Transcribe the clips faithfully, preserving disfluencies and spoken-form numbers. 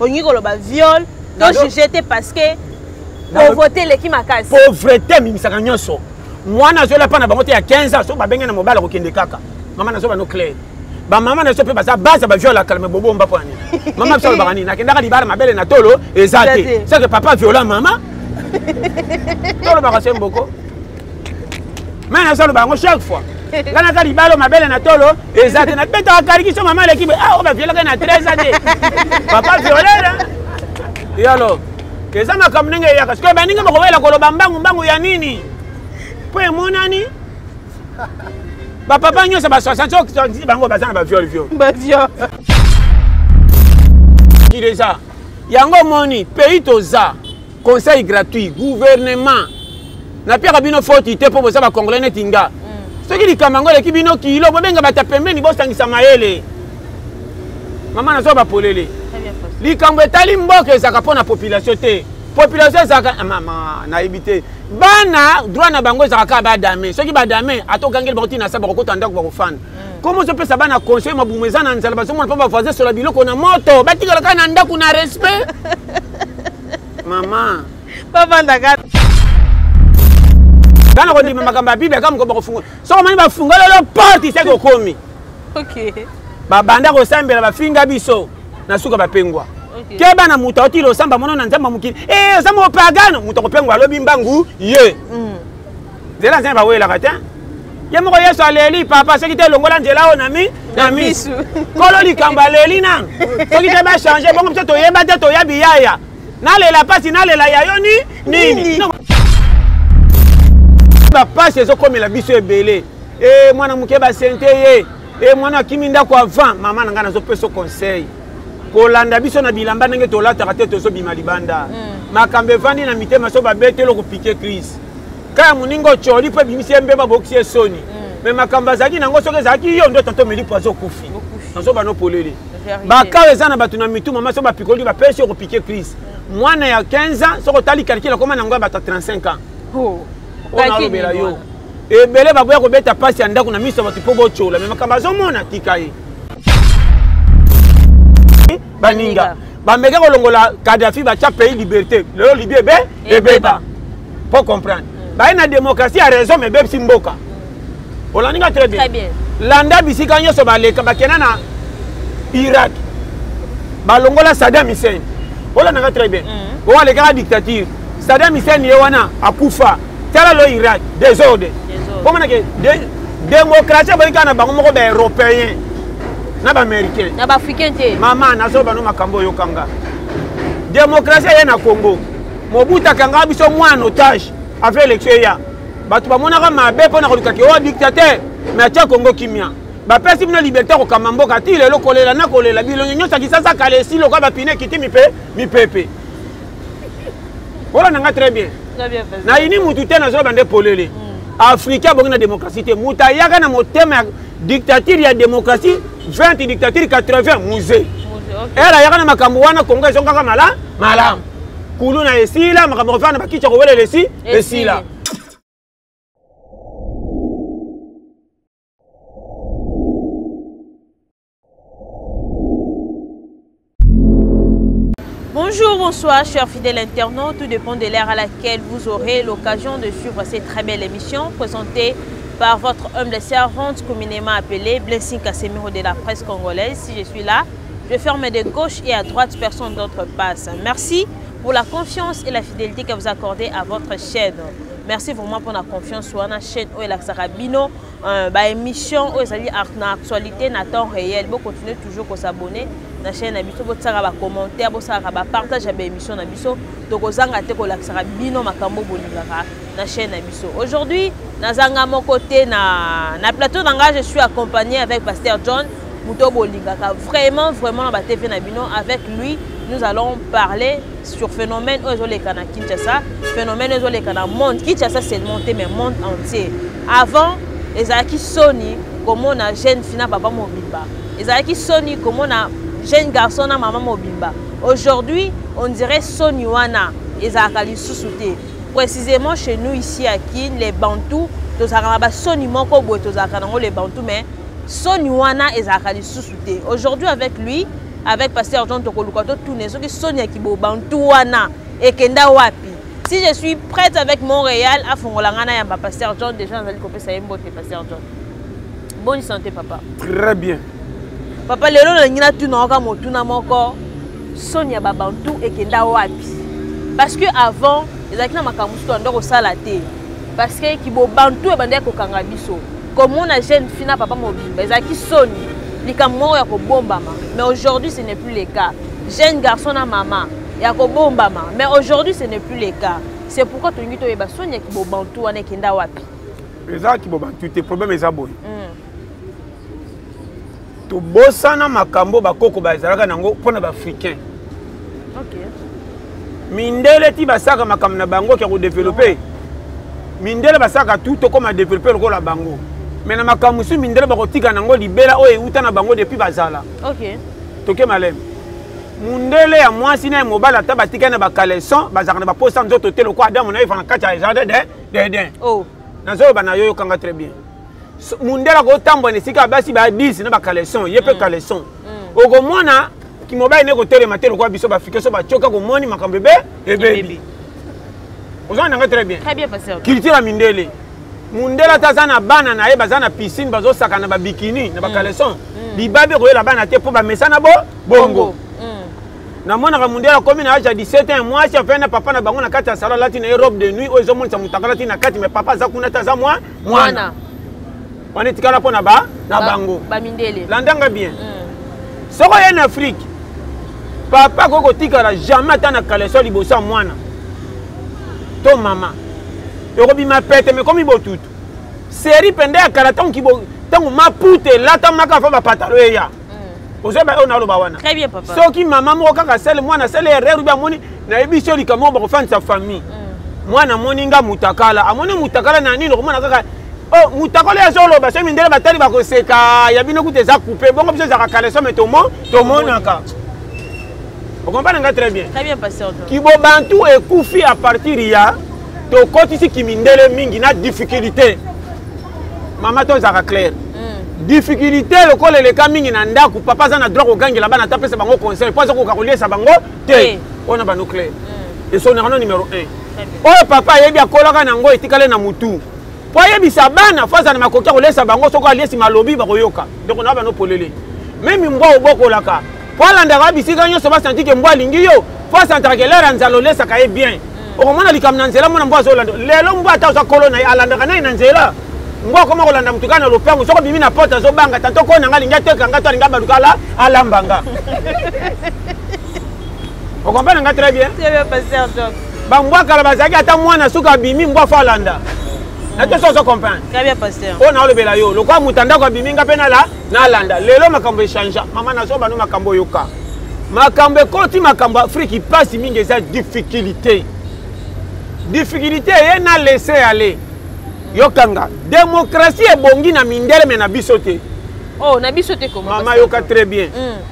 olingi koloba viol to jeté parce que pauvreté leki makasi pauvreté mimisaka nyonso mwana azola pa na bango te ya quinze ans so babenge na mobala kokende kaka mama nazo bano clair bamama nazo mpe baza base baviole kalme bobomba po ani mama biso alobaka nini nakendaka libala mabele na tolo eza te c'est que papa viola mama tolobaka se mboko mais nazo alobaka yango chaque fois nga naza libala mabele na tolo eza te nabetaka karikiso mama aleki boye ah o baviolaka na treize ans te papa violera et alors eza makambo ndenge eyaka sikoyo baninga bakobela koloba mbangu mbangu ya nini po emonani bapapa nyonso ba soixante bango baza na baviole viole déjà yango moni pays toza conseil gratuit gouvernement na piaka bino faute te mpo boza bacongolais neti nga soki likambo yango eleki bino kilo bobenga bata pembeni bosangisa mayele mama nazo bapolele likambo etali mboka ezaka mpo na population te population ezaka mama nayebi te bana droit na bango ezaka kaka badame soki badame atokangeli bango ntina sa bakokota ndako bakofanda komo ozopesa bana conseil mabumu eza na nzala bazomona mpo bavoisin sola biloko na moto batikala kaka na ndako na respect mama bavandaka kana kondima makambo ya bible kaka moko bakofungola soko mani bafungola lelo porte seki okomi babanda kosambela bafinga biso na suka bapengwa ke bana muta otili osamba mono na nzamba mokili eh osamba opagano muta kopengwa alobi mbangu ye nzela nzambe bawelaka te ye moko yesu aleli papa soki te elongola nzela oyo nami na misu kolo likambo aleli nanga soki te bachange bongo biso toyeba te toyabi yaya nalela pasi nalela yayo ni nini bapasi ezokomela biso ebele e mwana moke basente ye e mwana akimi ndako avant mama na ngai nazopesa conseil kolanda biso na bilamba ndenge tolataka te tozobima libanda makambo evandi na mitema so babetelo kopike crise kaya moninga ocoli mpo ebimisi embe babokisi esoni me makambo azalaki nango soki ezalaki yo ndo tanto melipo azokufi nazo banopolele bakao eza na bato na mitu mama so bapikoli bapesi yo kopike crise mwana ya quinze ans soko otali calcule akoma nango ya bato ya trente-cinq ans ona alobela yo ebele baboya kobeta pasi ya ndako na miso bato mpo bocola me makambo azomona tika ye baninga bameka kolongola Kadhafi batia pays liberté lelo libi ebe ebeba po comprendre baye na démocratie ya raison me bebisi mboka olaninga très bien landa bisika nyonso baleka bakena na Irak balongola Saddam Hussein olananga très bien oalekaka dictature Saddam Hussein ye wana akufa tala lo Irak désordre pomona ke démocratie boyika na bango moko ba européen na ba américain na ba africain te mama nazo bano makambo yo kanga démocratie ye na Congo Mobutu kanga biso mwana otage avec élection ya batu ba monaka mabe pona koluka ke o dictateur mais atia Congo kimia ba pesi bino liberté ko kamamboka ti lelo kolela na kolela bilonyo nyosa kisasa kale si loka ba pine kiti mi pe mi pepe voilà nanga très bien très bien na ini mutu te nazo bande polele africain bongi na démocratie te muta yaka na motema dictature ya démocratie vingt dictature quatre-vingts musée era yaka na makambo wana Congo ezongaka mala malamu kulu na esila makambo kofana bakicha kowele lesi esila. Bonjour, bonsoir, chers fidèles internautes. Tout dépend de l'ère à laquelle vous aurez l'occasion de suivre cette très belle émission présentée par votre humble servante communément appelée Blessing Casemiro de la presse congolaise. Si je suis là, je ferme de gauche et à droite, personne d'autre passe. Merci pour la confiance et la fidélité que vous accordez à votre chaîne. Merci vraiment pour la confiance sur la chaîne où il Sarabino, bah émission où il s'agit d'actualité, na temps réel. Vous continuez toujours à s'abonner à la chaîne, vous avez des commentaires, vous avez des partages de l'émission, donc vous avez des Sarabino makambo bolingaka na chaîne. Aujourd'hui, dans mon côté, na na plateau d'engagement, je suis accompagné avec Pasteur John Muto Bolingaka. Vraiment, vraiment, na T V Nabino, avec lui. Nous allons parler sur le phénomène Ozolekana Kinshasa, phénomène Ozolekana monde. Kinshasa c'est le monde, mais le monde entier. Avant, les Aki Sony, comme on a jeune fina papa mobimba. Les Aki Sony, comme on a jeune garçon na maman mobimba. Aujourd'hui, on dirait Sony wana, les Akali Sousouté. Précisément chez nous ici à Kin, les Bantous, tous Araba Sony Moko Boy, tous Akarango les Bantous, mais Sony wana, les Akali Sousouté. Aujourd'hui avec lui, avec Pasteur John Tokoluka to tourner soki Sonia Kibo bantu wana ekenda wapi. Si je suis prête avec Montréal à Fongolangana yamba Pasteur John déjà nazali kopesa yembote Pasteur John. Bonne santé papa. Très bien. Papa lelo na ngina tuna oka motuna moko Sonia babantu ekenda wapi. Parce que avant ezaki na makamusu to ndoko sala te. Parce que Kibo bantu e bande ko kanga biso. Comme on a jeune fina papa mobimba ezaki Sonia likamoko ya ko bombama. Mais aujourd'hui ce n'est plus le cas. Jeune garçon na maman ya ko bombama. Mais aujourd'hui ce n'est plus le cas. C'est pourquoi tu ngito eba Sonia Kibo bantu wana ekenda wapi. Ezaki Kibo bantu te problème ezabo. To bosana makambo bakoko bazalaka nango pona ba africain. OK. Mindele ti basaka makambo na bango ki ko développer. Mindele basaka tout comme a développer ko la bango. Mais na makambo su mindele ba ko tika nango libela o euta na bango depuis bazala. OK. Toke malem. Mundele ya mwasi na mobala ta batika na ba caleçon bazaka na ba posa nzoto te lo ko adam na ifana kacha jardin de de de. Oh. Nazo bana yo kanga très bien. Mundela ko tambo ne sika basi ba dix na ba caleçon yepe caleçon ogo mwana ki mobile ne ko tele matelo ko biso ba fike so ba choka ko moni makambe be e baby ozo na très bien très bien passé culture mindele mundela tazana bana na ye bazana piscine bazo saka na ba bikini na ba caleçon libabe ko yela bana te po ba mesana bo bongo na mona ka mundela komi na âge dix-sept ans moi si afena papa na bango na kati ya salon lati na robe de nuit ozo monisa mutakala ti na kati mais papa za kuna taza moi mwana on est tikala pona ba na bango ba mindele landanga bien soko en Afrique papa koko tikala jamais ta na caleçon libosa mwana to mama yoko bima pete mais comme botutu série pende ya kala tango kibo tango mapute lata maka fa ba patalo ya ozo ba ona lo ba wana très bien papa soki mama moko kaka sele mwana sele erreur ba moni na ebiso likamo ba ko fana sa famille mwana moni nga mutakala amoni mutakala na nini ko mwana kaka oh mutakole ya solo ba se mindele batali ba ko seka ya bino kute za couper bongo biso za ka caleçon mais tomo tomo naka on comprend nga très bien très bien passé Kibo bantu ekufi à partir ya to kotisi kimindele mingi na difficulté mama to za ka clair difficulté le ko le ka mingi na ndaku papa za na droit ko gangela bana tapesa bango conseil pour ça ko ka kolesa bango te ona ba no clair et son erreur numéro un oh papa yebi akolaka nango etikale na mutu po yebisa bana faza na makoki kolesa bango soko aliesi malobi ba koyoka donc on va no polele même mbwa obokolaka po landaka bisika nyonso ba senti ke mbwa lingi yo po sentaka ke lera nzalo lesa ka bien okomona likam na nzela mona mbwa zolanda lelo mbwa ta za kolona alandaka na na nzela mbwa koma kolanda mutuka na lopango soko bimi na porte zo banga tanto ko na ngali ngateka ngato alinga balukala alambanga on comprend nga très bien très bien passé donc ba mbwa kala bazaki ata mwana suka bimi mbwa fa landa na to so comprendre très bien passé on a le bela yo lo kwa mutanda kwa biminga pena la na landa lelo makambo change mama na so ba no makambo yoka makambo koti makambo Afrique passe mingi za difficulté difficulté ye na laisser aller yokanga démocratie e bongi na mindele me na bisote oh na bisote comment mama yoka très bien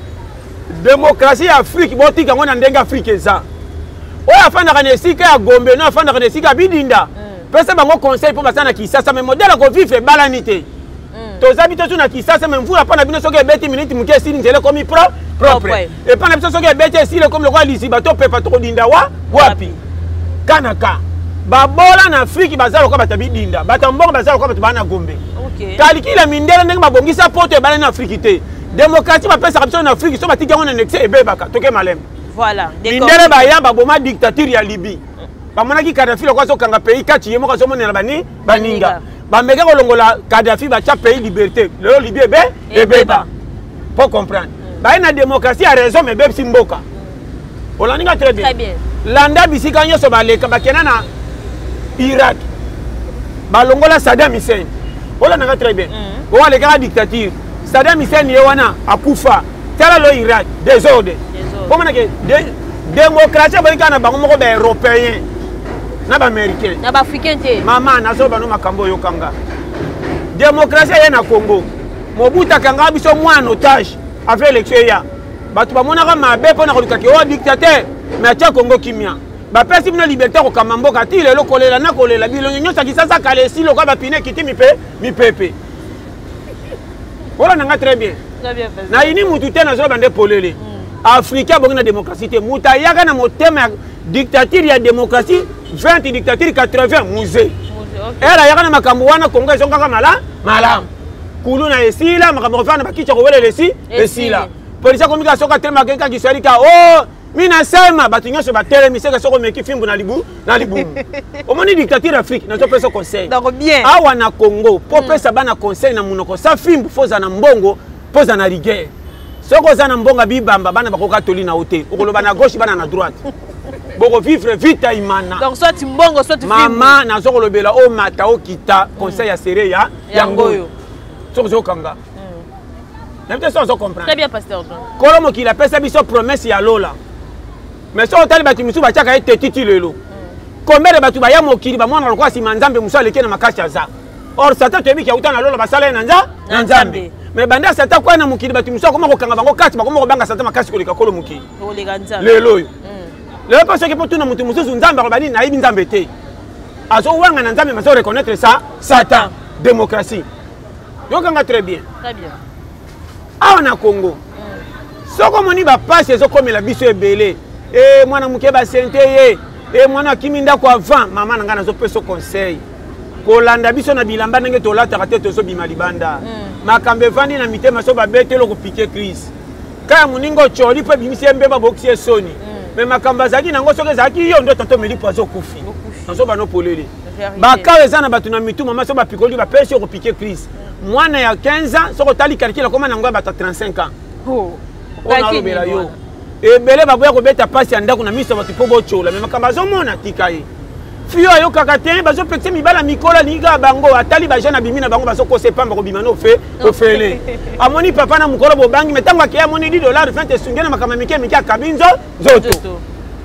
mm. démocratie Afrique botika ngona ndenge Afrique za oya afanda kana esika ya Gombe no afanda kana esika bidinda pesa bango conseil pour basana kisasa mais modèle ko vivre balanité to zabito tu na kisasa mais mvula pana bino soke beti minute muke sili nzele comme pro propre et pana biso soke beti sili comme le roi lisiba to pepa to dinda wa wapi kanaka babola na Afrique bazalo ko batabi dinda batambongo bazalo ko batana Gombe OK kalikila mindele ndenge babongisa poto e balana Afrique te démocratie ba pesa kapso na Afrique so batiki ngona nexe e bebaka toke malem voilà mindele ba yamba boma dictature ya Libye bamonaki Kadhafi lo kwaso kanga pays kati yemo kwaso monela bani baninga bameka kolongola Kadhafi ba cha pays liberté le Libye be e beba pour comprendre ba na démocratie a raison mais beb simboka olaninga très bien très bien landa bisika nyoso baleka bakena na Irak balongola Saddam Hussein olananga très bien o wale ka dictature Saddam Hussein ye wana akufa tala lo Irak désordre comment que démocratie ba kana bango moko ba européen na ba américain na ba africain te mama na so ba no makambo yo kanga démocratie ya na Congo Mobutu kanga biso mwana otage avec élection ya batu ba mona ka mabe pona ko lukaki o dictateur mais tia Congo kimia ba pesi bino liberté ko kamamboka ti lelo kolela na kolela bilo nyonso kisasa kale si lo ko ba pine kiti mi pe mi pepe wala nanga très bien très bien na ini mutu te na zo bande polele Africain bongi na démocratie te muta yaka na motema dictature ya démocratie vingt dictature quatre-vingts musée era yaka na makambo wana Congo ezonga kaka mala malamu kulu na esila makambo fana bakicha ko wele lesi esila polisi komika soka tema keka Kiswahili ka oh mina sema batu nyonso batele miseka soko meki fimbu na libu na libu omoni dictature Afrique na to pesa conseil donc bien awa na Congo po pesa bana conseil na munoko sa fimbu foza na mbongo poza na rigueur soko za na mbonga bibamba bana bakoka toli na hotel okoloba na gauche bana na droite boko vivre vite imana donc soit mbongo soit fimbu mama na soko lobela o mata o kita conseil ya sere ya yangoyo soko zo kanga n'importe quoi, on comprend. Très bien, pasteur. Kolomo qui la pesa biso promesse ya lola. Mais so otali batu misu ba chaka ete titi lelo. Combien de batu ba ya mokili ba mwana lokwa si manzambe muso aleke na makasi za. Or satan to ebiki ya utana lola basala na nza na nzambe. Mais banda satan kwa na mokili batu misu ko kanga bango kati ba ko banga satan makasi koleka kolo mokili. Koleka nzambe. Lelo yo. Lelo parce que pour tout na mutu musu nzambe ba bani na ibi nzambe te. Azo wanga na nzambe maso reconnaître ça Satan démocratie. Yo kanga très bien. Très bien. Awa na Congo soko moni ba passe ezokomela biso ebele e mwana muke ba sente ye e mwana kiminda kwa avant mama nanga nazo peso conseil kolanda biso na bilamba ndenge tolata te tozo bima libanda makambe vandi na mitema so ba betelo ko piquer crise kaya muningo choli pe bimisi mbeba boxie soni mais makamba zaki nango soke zaki yo ndo tonto meli poiso kufi nazo bano polele ba kawe zana batu na mitu mama so ba pikoli ba peso ko piquer crise mwana ya quinze ans soko tali calcule koma nango ba trente-cinq ans oh ona lobela yo ebele baboya ko beta pasi ya ndako na miso batu po bochola mais makamba zo mona tikaye fio yo kakate bazo pekse mibala mikola liga bango atali ba jeune abimi na bango bazo ko sepamba ko bimano fe ko fele amoni papa na mukolo bo bangi metango ke amoni dix dollars fente sungena makamba mike mike akabinzo zoto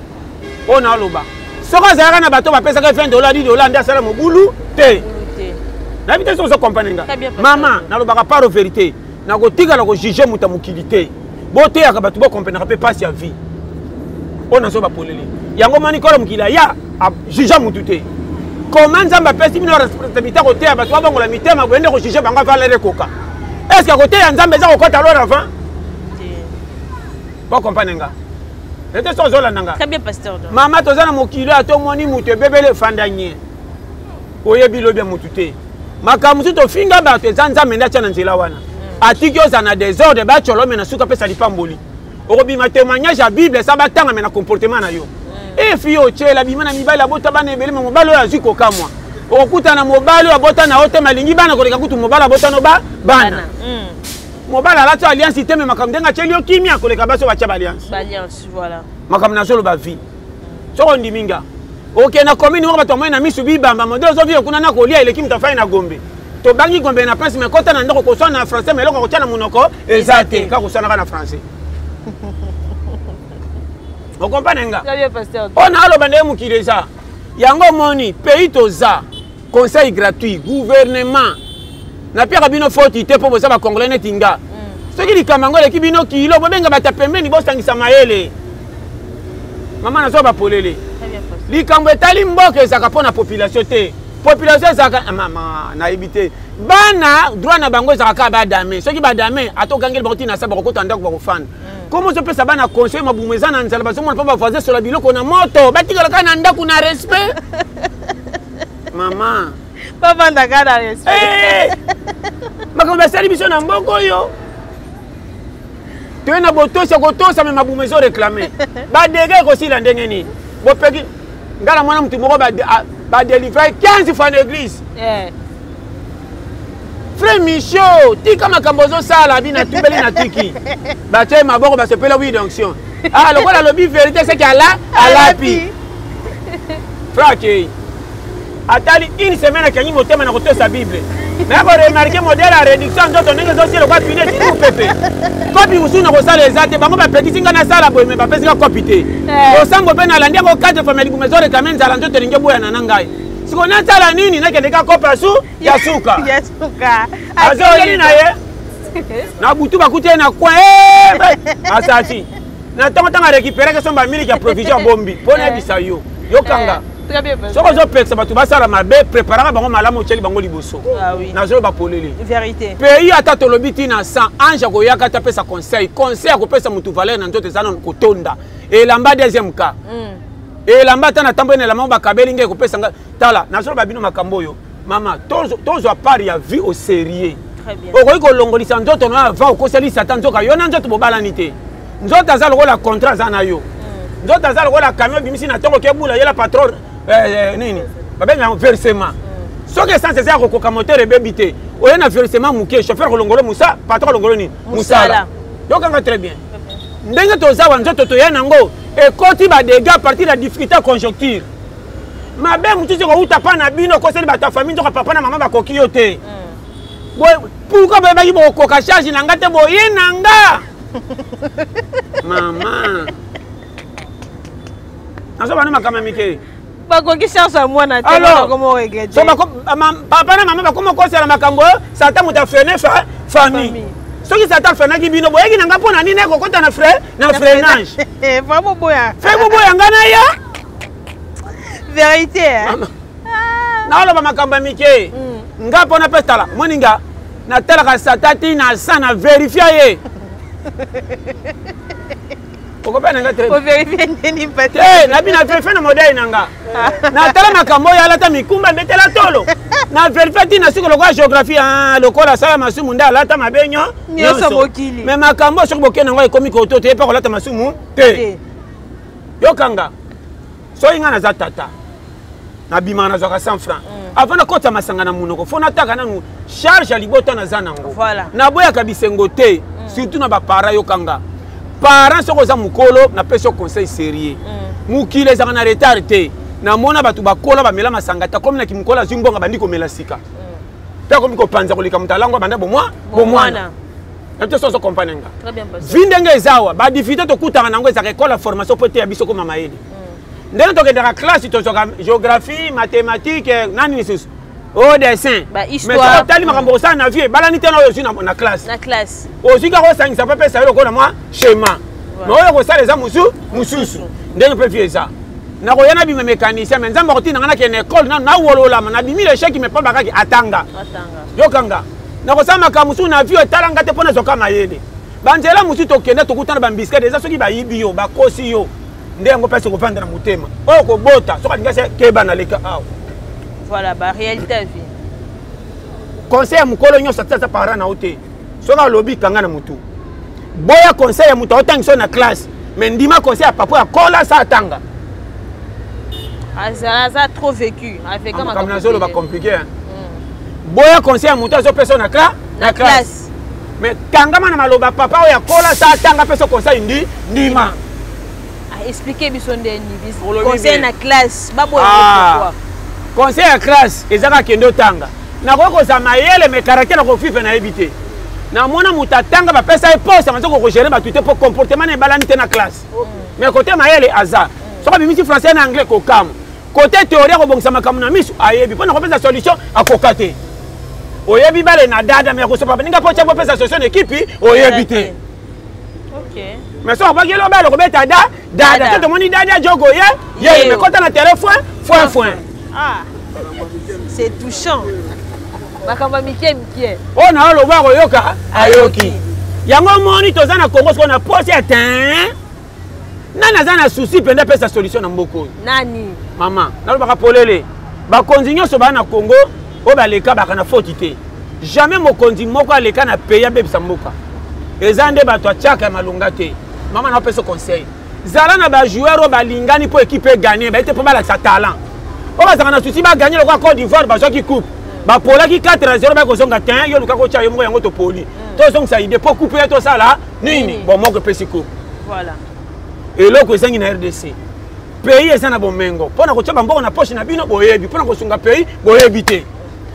ona loba soko zara na bato ba pesa ka vingt dollars dix dollars nda sala mobulu te na bité so comprendre nga mama na lobaka paro vérité na ko tika na ko juger muta mukilité bote ya ka batu bo comprendre pe passe ya vie ona so ba poleli yango mani ko mukila ya juger mutu te comment nzamba pesi bino responsabilité ko te ya batu ba ngola mitema boende ko juger banga valere koka est ce que côté ya nzambe za ko kota lora avant bo comprendre nga était so zola nanga très bien pasteur mama tozana mukila to moni mutu bebele fandanye oyebi lobi mutu te makamusu to finga bato ezanza menda tya na nzela wana atiki oza na désordre bacholo me na suka pesa lipamboli okobima témoignage ya bible sa batanga me na comportement na yo e fi ochela bima na mibali abota bana ebele me mobali oyo azwi kokamwa okokuta na mobali oyo abota na ote malingi bana koleka kutu mobali abota no ba bana mobali alati alliance te me makambo ndenga tyeli yo kimia koleka baso batya baalliance makambo na solo bavi soko ndiminga ok na commune moko bato moye na misu bibamba modele ozovie kuna na kolia eleki mutu afai na gombe tobangi gombe na prince me kota na ndako koswana na français me eloko kotya na monoko eza te kaka koswanaka na français okompane nga ona aloba ndenge mokili eza yango moni pays toza conseil gratuit gouvernement na piaka bino foti te mpo boza bacongolais neti nga soki likambo yango eleki bino kilo bobenga bata pembeni bosangisa mayele mama nazo bapolele likambo etali mboka ezaka mpo na population te population ezaka mama nayebi te bana droit na bango ezaka kaka badame soki badame atokangeli bango ntina sa bakokota ndako bakofanda komo ozopesa bana conseil mabumu eza na nzala bazomona mpo bavoisin sola biloko na moto batikala kaka na ndako na respect mama bavanda kaka na respect makambo basali biso na mboka oyo toye na botosa kotosa me mabumu ezoreklame badege ekosila ndenge nini bopeki ngala mwana mutu moko ba délivrer quinze fois l'église eh frère Michaud tika makambo zo sala bina tumbeli na tiki ba tie maboko ba sepela oui d'onction ah le quoi la lobby vérité c'est qu'elle a alapi frère ki atali une semaine kanyi motema na kote sa bible mais ko remarquer modèle à réduction d'autres ndenge zo si le quoi finir tout pépé kopi usuna ko sala ezate bango ba petit singa na sala boy me ba pesi ka kopité o sango pe na landia ko quatre famille bu mesure quand même zala nzoto linge boya na nangai siko na sala nini na kende ka kopa su ya suka ya suka azoli na ye na butu ba kutie na kwa eh asasi na tongo tanga récupérer que son ba miliki ya provision bombi pona bisa yo yo kanga Très bien passé. Ce que je peux, c'est que tu vas faire ma bête, préparer bango malamu tcheli bango liboso. Ah oui. Nazo ba polele. Vérité. Pays ata to lobiti na cent anja ko yaka ta pesa conseil. Conseil ko pesa mutu valeur na nzoto zana ko tonda. Et lamba deuxième cas. Mm. Et lamba tana tambo na lamba ba kabeli nge ko pesa tala. Nazo ba bino makambo yo. Mama, tozo tozo a part ya vie au sérieux. Très bien. Okoki ko longolisa nzoto na va ko seli satan nzoka yo na nzoto bobalani te. Nzoto azalo ko la contrat zana yo. Nzoto azalo ko la camion bimisi na toko ke bula yela patron eh nini. Babenga versement. Soki essence eza kokoka moteur ebebite. Oye na versement muke chauffeur kolongolo musa, patron kolongolo ni musala. Yo kanga très bien. Ndenge toza wa nzoto to ya nango e koti ba dégâts à partir de la difficulté conjoncture. Mabe mutu ko uta pa na bino ko seli ba ta famille nzoka papa na mama ba koki yo te. Boy pourquoi ba ba ki bo koka charge na ngate boye nanga. Maman. Naso bana makama mike. Bakoki chance à moi na te alors comment regretter. So ba papa na mama ba comment ko sala makambo ça ta muta freiner fa famille. Ce qui s'attend à faire bino boyeki nanga pona nini ko kota na frère na freinage. Eh vraiment boya. Fais bobo yanga na ya. Vérité. Na lo ba makamba mike. Nga pona petala moninga na tala ka satati na sana vérifier ye. Pourquoi pas nanga très. Faut vérifier nini pati. Eh na bina fait na modèle nanga. Na tala makambo ya lata mikumba betela tolo. Na vérifier tina siko lokwa géographie ah lokola sala masumu nda lata mabenyo. Nyoso mokili. Mais makambo soko boke nanga ekomi ko to te pa ko lata masumu te. Yokanga. So inga na za tata. Na bima na zoka cent francs. Avant na kota masanga na munoko fo na taka nanu charge ya libota na za nango. Voilà. Na boya kabisengo te surtout na ba para yokanga. Parents soko za mukolo na peso conseil sérieux. Mukile za na retard te. Na mona batu bakola ba mela masanga ta comme na kimukola zimbonga bandi ko mela sika. Ta comme ko panza ko lika mutalango banda bo moi bo mwana. Na te so so kompanenga. Très bien passé. Vindenge ezawa ba difficulté to kutanga nango za école formation pote ya biso ko mama yeli. Ndenge to ke classe to géographie, mathématiques, nani nisus. Oh dessin. Ba histoire. Mais to tali makambo sa na vie balani te na yo na na classe. Na classe. Aussi ka ko sangisa pa pesa yo ko na moi schéma. Mais oyo ko sala za musu mususu. Ndenge pe vie ça. Na ko yana bi mécanicien mais nzamba ko tina na ke na école na na wolola na bimi le chèque mais pas bakaki atanga. Atanga. Yo kanga. Na ko sama ka musu na vie talanga te pona zoka mayele. Banjela musu to kende to kutana ba biscuit déjà soki ba yibi yo ba kosi yo. Ndengo pesa ko panda na mutema. Oyo ko bota soka ndingase keba na leka aw. Voilà ba réalité vie. Conseil mukolo nyo satata para na ote. Soka lobi kanga na mutu. Boya conseil ya mutu otangiso na classe. Mais ndima conseil ya papa ya kola sa tanga. Ça a trop vécu avec comme comme ça va compliqué hein. Boya conseil à monter sur personne na classe na classe. Mais kanga mana maloba papa ya kola sa tanga personne conseil ndi ndima. Ah expliquer biso ndeni bis. Conseil na classe ba boya pourquoi. Conseil à classe ezaka kendo tanga. Na ko ko za mayele mais caractère ko fife na éviter. Na mona mutatanga ba pesa e poste manzo ko gérer ba tuté pour comportement na balani te na classe. Mais côté mayele aza. Soka bimisi français na anglais ko kam. Côté théorie ko bongisa makambo na miso ayebi pona ko pesa solution akokate. Oyebi bale na dada mais ko sopa ninga pocha po pesa solution équipe oyebi te. OK. Mais so ba gelo bale ko beta da dada to moni dada jogo ye ye mais kota na téléphone foin foin. Ah. C'est touchant. Bakamba mikie mikie. Oh na lo ba ko yoka ayoki. Yango moni to za na Congo ko na poche atteint. Nana zana souci pende pesa solution na mboko. Nani? Maman, nalo baka polele. Ba konzinyo so ba na Congo, o ba leka baka na faute. Jamais mokonzi moko aleka na pays bebisa mboka. Ezande ba to chaka malunga te. Maman na pesa conseil. Zala na ba joueur o ba lingani po équipe gagner, ba ete po ba la sa talent. O ba zana na souci ba gagner le Côte d'Ivoire ba qui coupe. Ba pola ki quatre à zéro ba ko zonga ten, yo luka ko cha yo mo yango to poli. To zonga sa ide po couper to ça là. Nini? Bon moko pesi coupe. Voilà. Et là, c'est un R D C. Pays est un bon mengo. Pour que tu aies un bon approche, tu as un bon pays. Pour que tu aies un pays, tu as évité.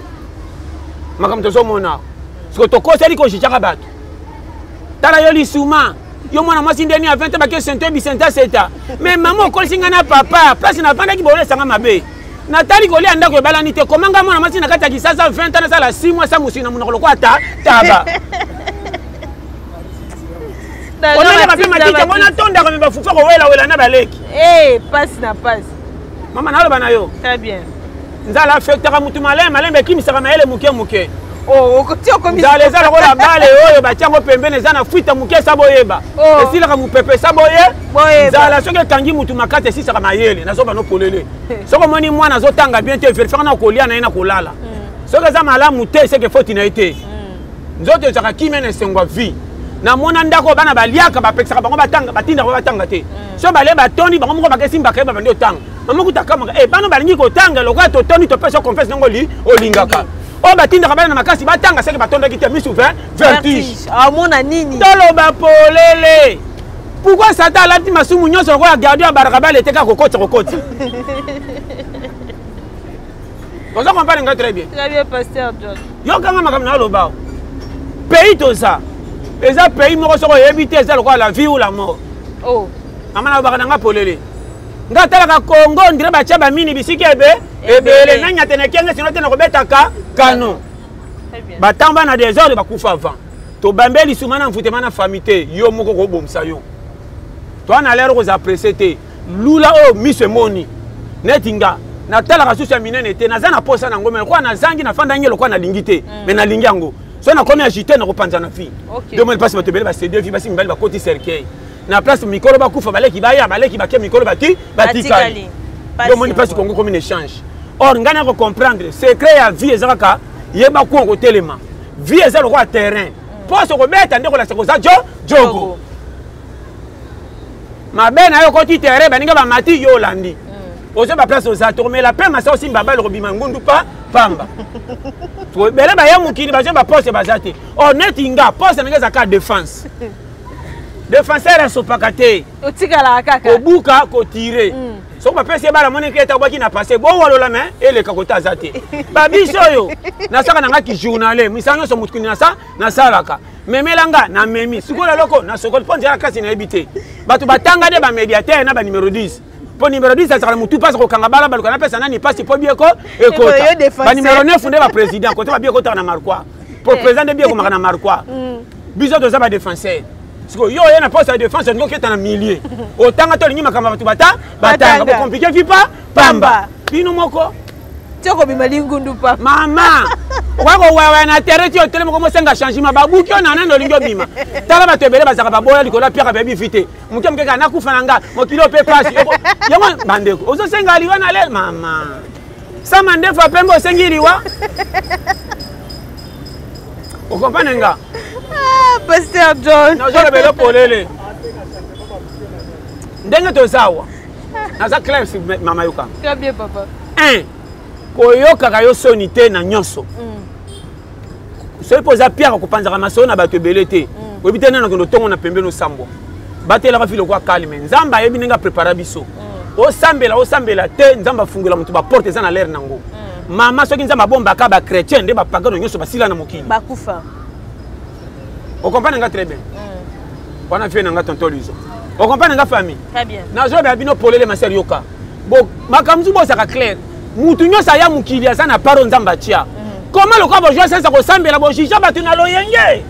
Mais comme tu as mon âge, ce que tu as conseillé, c'est que tu as un bateau. Tu as eu souvent. Yo mwana mwasi ndeni a vingt ans cento bisenta seta. Mais maman ko singa na papa, place na panda ki bolé sanga mabe. Natali ko lia ndako balani te komanga mwana mwasi na kata kisasa vingt ans na six mois sa musina munoko ko ata taba. On a pas fait ma tête, on a tonda comme il va foutre au wela wela na baleki. Eh, passe na passe. Maman naloba na yo. Très bien. Nzala affectera mutu malem malem ekimisaka mayele muke muke. Oh, okoti okomi. Nzala eza lokola bale oyo batiango pembeni eza na fuita muke saboyeba. Esilaka mupepe saboye. Nzala soki ekangi mutu makati esisaka mayele nazoba no polele. Soko moni mwana azotanga bien te verifaka na kolia na ye na kolala. Soki eza malamu te seke foti na ye te. Nzoto ezaka kimene esengwa vie. Na mona ndako bana baliaka bapekisaka bango batanga batinda ko batanga te. So bale batoni bango moko bakesimba keba bandi otanga. Maman kutakama eh bano balingi kotanga lokwa to toni to pesa confesse ngo li olingaka. O batinda ka bana na makasi batanga seke batonda ki te misu vingt vertige. Ah mona nini? Tolo ba polele. Pourquoi Satan lati masumu nyonso ko ya garder ya baraka bale te ka kokoti kokoti. Vous comprenez très bien. Très bien pasteur John. Yo kanga makamna loba. Pays to ça. Les pays moko soko éviter ça quoi la vie ou la mort. Oh. Amana ba kananga polele. Ngata la Congo ndire ba tchaba mini bisiki ebe ebele nanya tene kenge sino tene ko betaka kano. Très bien. Ba tamba na désordre ba kufa avant. To bambeli sumana mfutema na famité yo moko ko bomsa yo. To na lero ko apprécier te. Lula o mise moni. Netinga na tala ka susa minene te na zana posa na ngome kwa na zangi na fanda ngelo kwa na lingite mais na lingango. So na komi agité na kopanza na fi. Demain passe ba tebele ba C D fi ba simbali ba koti cercueil. Na place mikolo ba kufa baleki ba ya baleki ba ke mikolo bati batikali. Demain passe Congo comme un échange. Or ngana ko comprendre secret ya vie ezaka yeba ko ko telema. Vie ezalo ko terrain. Poste ko beta ndeko la seko za jo jogo. Ma bena yo koti terrain baninga ba mati yo landi. Ozo ba place aux atomes mais la paix ma ça aussi mbaba le robima ngundu pa pamba. To bele ba ya mukini ba je ba poste ba zate. Oh netinga poste ngeza ka défense. Défenseur so pakate. Otikala kaka. Obuka ko tirer. So ba pese ba la monnaie qui est abaki na passer bo walo la main et le kakota zate. Ba biso yo na saka na ki journalé misanyo so mutkuni na sa na salaka. Memelanga na memi sikola loko na sokol ponje ya kasi na ebité. Batu batanga de ba médiateur na ba numéro dix. Pour numéro dix, ça sera le passe au Kangabala, le canapé, ça n'a pas si pour bien quoi. Et quoi. Numéro neuf, on est le président. Quand on va bien quoi, on a marqué. Pour le président de bien, on a marqué. Bizarre de ça, va défenseur. Parce que yo, il y a pas de défense, on est en millier. Autant que tu as dit, bata, bata, compliqué, puis pas, pamba. Puis nous, moko. Tu as comme Malingundu pas. Maman. Wako wa na terre tu otele mo senga changement babu ki ona na lingo bima tala ba tebele ba zaka ba boya likola pia ka bebi vite muke muke kana kufa nanga mo kilo pe passe yango bandeko ozo senga liwa na le mama sama ndefu apembo sengi liwa o comprendre nga ah pasteur John na zo le belo polele ndenge to sawa na za clair si mama yuka très bien papa un koyoka kayo sonité na nyonso soki poza pierre kopanzaka masolo na bato ebele te oyebi te nano kende otongo na pembeni osambwa batelaka filo kwa kalme nzambe ayebi ndenge aprépara biso osambela osambela te nzambe afungola moto baporte eza na lere nango mama soki nzambe abombaka bachrétien nde bapagano nyonso basila na mokili bakufa okomprane nga très bien wana vie na nga tonto lizo okomprane nga famille nazoyebela bino polele masere yoka makambo nzu bozaka claire mutu nyonso aya mokili aza na paro nzambe atia comment le corps bourgeois ça ko sambela bo jija batu na loyenge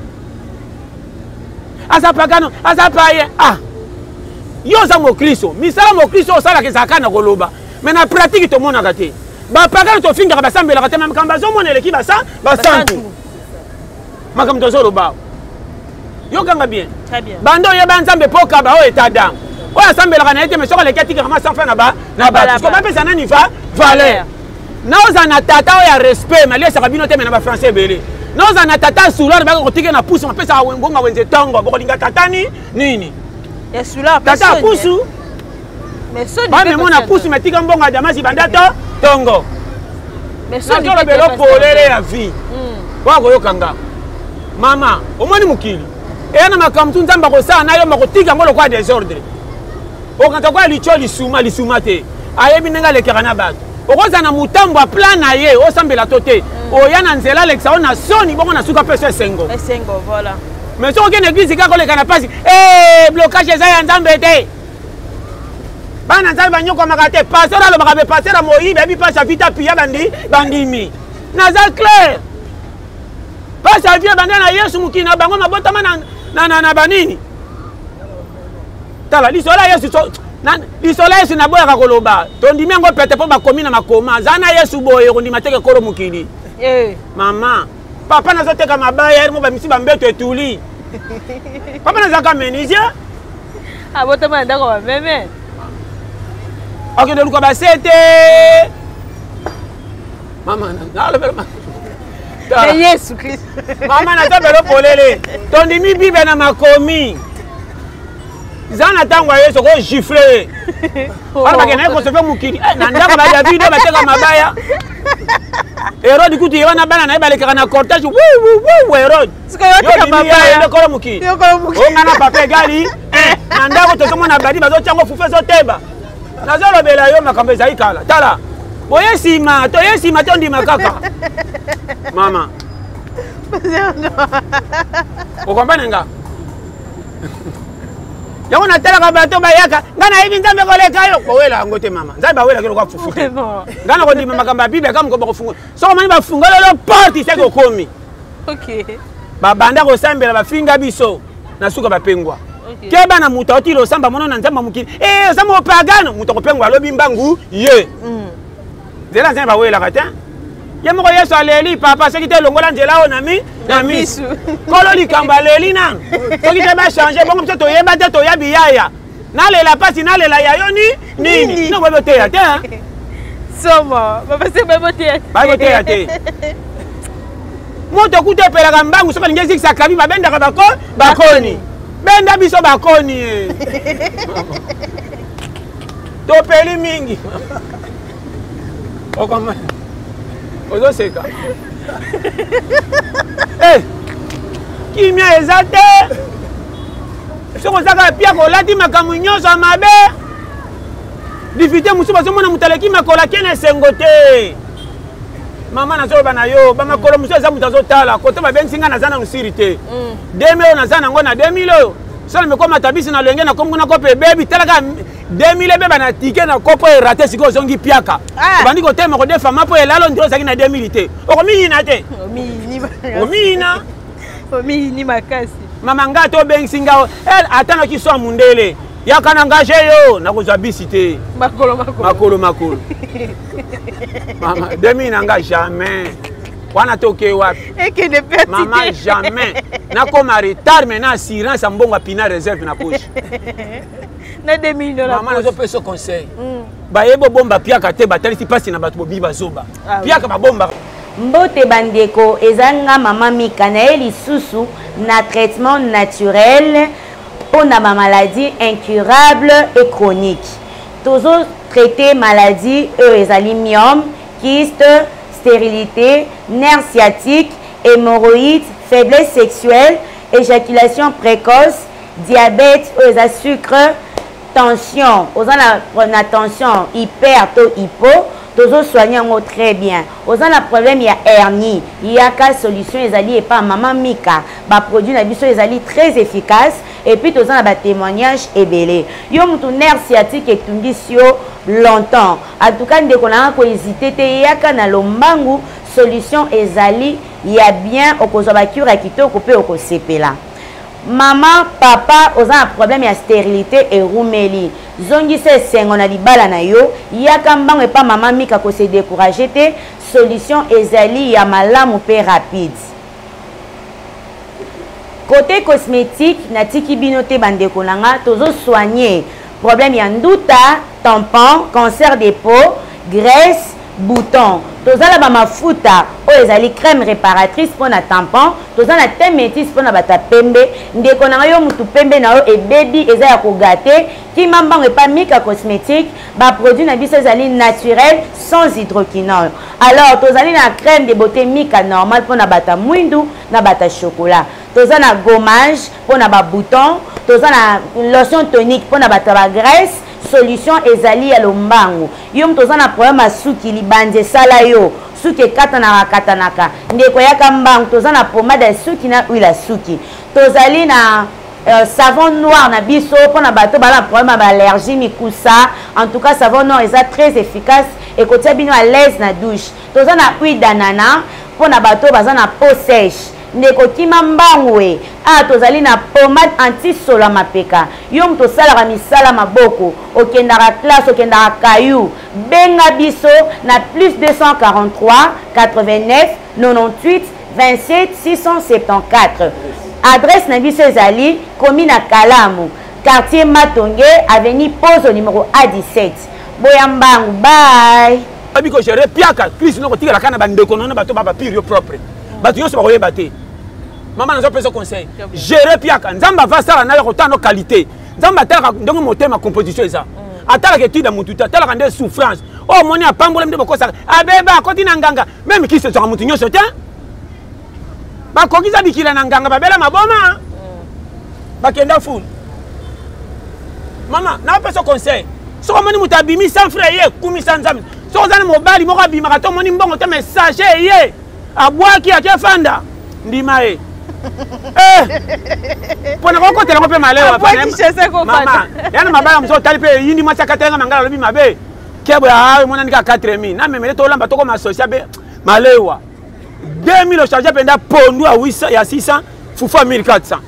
asa pagano asa paye ah yo za mo Kristo misala mo Kristo osala ke zakana koloba mais na pratique to mona kate ba pagano to finga ba sambela kate même kamba zo mona leki ba sa ba santu makam to zolo ba yo kanga bien très bien bando ye ba nzambe poka ba o etada o asambela kana ete mais soko leki tika kama sans fin na ba na ba ko ba pesa nani va valeur naoza na tata oya respect mali saka bino te mena ba français belé naoza na tata souleur ba ko tike na pousse ma pesa wengonga wenze tongo boko linga tata ni nini ya souleur tata pousse mais so ba me mona pousse me tika mbonga damasi bandato tongo mais so ni ko belo polele ya vie wa ko yokanga mama omoni mukili e na makamtu nzamba ko sa na yo mako tika ngolo kwa désordre o kanta kwa licho lisuma lisuma te ayebi nenga lekera na bato okoza na mutambo a plan na ye osambela to te oya na nzela lekisa na soni bongo na suka peso esengo esengo voilà mais so okende église ka koleka na pasi eh blocage eza ya nzambe te bana nzambe banyoko makate pasteur alobaka be pasteur a moyibe bi pasa vita pia bandi bandimi naza clair pasa via banda na Yesu mukina bango mabotama na na na banini tala lisola Yesu lisolo yesu naboyaka koloba tondimi yango pete mpo bakomi na makoma za na yesu boye kondima teke kolo mokili mama papa nazoteka mabaya eri mo bamisi bambeto etuli papa nazalaka menisien abotama ndako bameme okende luka basete mama nalobela yesu kristo mama natobelo polele tondimi bible na makomi za na ntango ya yesu okogifle wana bakenda ye kosofe mokili na ndako balia video bateka mabaya Herode kutu ye wana bana na ye balekaka na cortège wuwu Herode yodimiyekolo mokili onga na papa egali na ndako tozomona badi bazotyango fufu ezoteba nazolobela yo makambo ezali kala tala boye nsima toye nsima tondima kaka mama okompane nga yango natalaka bato bayaka nga nayebi nzambe koleka yo kowela yango te mama nzambe bawelaki lokwa fufu te nga na kondima makambo ya bible kaka moko bakofungola soko mani bafungolelo porte seki okomi babanda kosambela bafinga biso na suka bapengwa ke bana moto aotila osamba mono na nzambe mokili e osamba opagano moto akopengwa alobi mbangu ye nzela nzambe bawelaka te ye moko yesu aleli papa soki te elongola nzela oyo nami na misu kolo likambo aleli nanu soki te bachange bongo biso toyeba te toya biyaya nalela pasi nalela yayo ni nini no boboteya te somo bapasi boboteya baboteya te moto kuta opelaka mbangu soki alingi ezikisa kabi babendaka bako bakoni benda biso bakoni topeli mingi okoma ozoseka kimia eza te soki ozaka pia kolati makambo nyonso ya mabe difite mosusu bazomona moto aleki makolo ake na esengo te mama nazoloba na yo bamakolo mosusu eza moto azotala kote babengisi nga naza na mosiri te deux mille oyo naza nango na deux mille oyo sala mekoma tabisi na lenge na kombo na kopo ebebi talaka deux mille ebeba na tike na kopo erate sikoyo ozongi piaka obandi kotema kodefama mpo elalo ndiro ozalaki na deux mille te okomiyina te omiyina omiyini makasi mama nga te obengisi nga ata noki so ya mundele yaka na engage yo nakozwa bisi te makolo makolo makolo mama deux mille na nga jamais wana toke wapi mama jamais nakoma retard maintenant assurance ya mbongo apina réserve na poche na deux mille mama nazopesa conseil bayeba bomba piaka te batalisi mpasi na bato bobi bazoba piaka babomba mbote bandeko ezanga mama Mika na ye lisusu na traitement naturel pour na ma maladie incurable et chronique toujours traiter maladie ezali myome kyste stérilité nerf sciatique hémorroïdes faiblesse sexuelle éjaculation précoce diabète eza sucre tension oza na, na tension hyper to hypo tozo soigner yango très bien oza na problème ya hernie yaka solution ezali epa mama Mika ba produit na biso ezali très efficace et puis toza na ba témoignage ebele yo mutu nerf sciatique etungisi yo longtemps en tout cas ndeko na ko hésiter te yaka na lombangu solution ezali ya bien okozwa ba cure kitoko pe okosepela maman papa oza na problème ya stérilité erumeli zongisa esengo na libala na yo yaka mbango epa mama Mika ko se décourager te solution ezali ya malamu pe rapide côté cosmétique natiki bino te bandeko nanga tozo soigner problème ya nduta tampon cancer des peaux graisse bouton tozala ba mafuta oyo ezali crème réparatrice pour na tampon tozala na thé métis pour na bata pembe ndeko na yo mutu pembe na yo ebebi eza ya kogate kima mbango epa Mika cosmétique ba produit na biso ezali naturel sans hydroquinone alors tozali na crème de beauté Mika normal pour na bata mwindu na bata chocolat toza na gommage pour na ba bouton toza na lotion tonique pour na bata ba graisse solution ezali ya lombangu yo mtoza na problème ya suki libanje sala yo suki ekatanaka katanaka ndeko yaka mbangu toza na pomade ya suki na huile ya suki tozali na euh, savon noir na biso mpona bato bala na problème ya baallergie mikusa en tout cas savon noir eza très efficace ekotia bino à l'aise na douche toza na huile d'anana mpona bato baza na peau sèche ndeko kima mbangu e a tozali na pommade anti solo mapeka yo moto osalaka misala maboko okendaka classe okendaka kayu benga biso na plus deux cent quarante-trois quatre-vingt-neuf quatre-vingt-dix-huit vingt-sept six cent soixante-quatorze. Adresse na biso ezali commune à Kalamu, quartier Matonge, avenue Pose au numéro A dix-sept. Boya mbangu, bye. Abiko géré piaka, Chris no kotika la kana bandeko nona bato baba pire propre. Bato yo so ba koyeba te. Maman nazo pesa conseil. Gérer piaka, nzamba va sala na yo tano qualité. Nzamba tala ndongo motema composition eza. Atala ke tida mututa, atala kande souffrance. Oh moni apambola mde bokosa. Abeba kotina nganga, même qui se sera mutinyo sotin. Ba kokiza bikila na nganga babela maboma. Ba kenda full. Maman, na pesa conseil. So moni mutabimi sans frère ye, kumi sans nzambe. So zana mobali moko bima kato moni mbongo te message ye. Abwaki akefanda. Ndima e. Eh. Pona ko kotela ngope malewa pana. Mama, yana mabala mzo tali pe yindi mwa chakatenga mangala lobi mabe. Kebo ya mona nika quatre mille. Na memele to lamba to ko masocia be malewa. deux mille chargé penda pondu à huit cents ya six cents fufa mille quatre cents.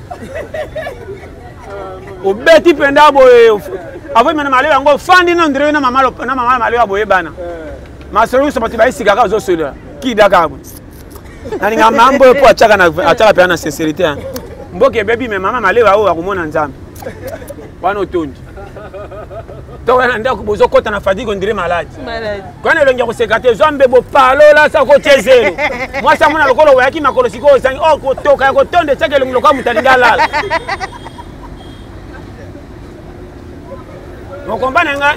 O beti penda boye avo mena malewa ngo fandi na ndire na mama na mama malewa boye bana. Masoro so bati ba isigaka zo solo. Ki daka bo. Nani nga mambo po achaka na achaka pe na sincérité. Mboke baby me mama malewa o akumona nzambe. Wana otondi. To wana nda kubozo kota na fadigo ndire malade. Malade. Kwana longia ko sekate zombe bo palola sa ko chezelo. Moi sa mona lokolo wa yaki makolo siko zangi o ko toka ko tonde chake lungu kwa mutalinga. Mo kombana nga.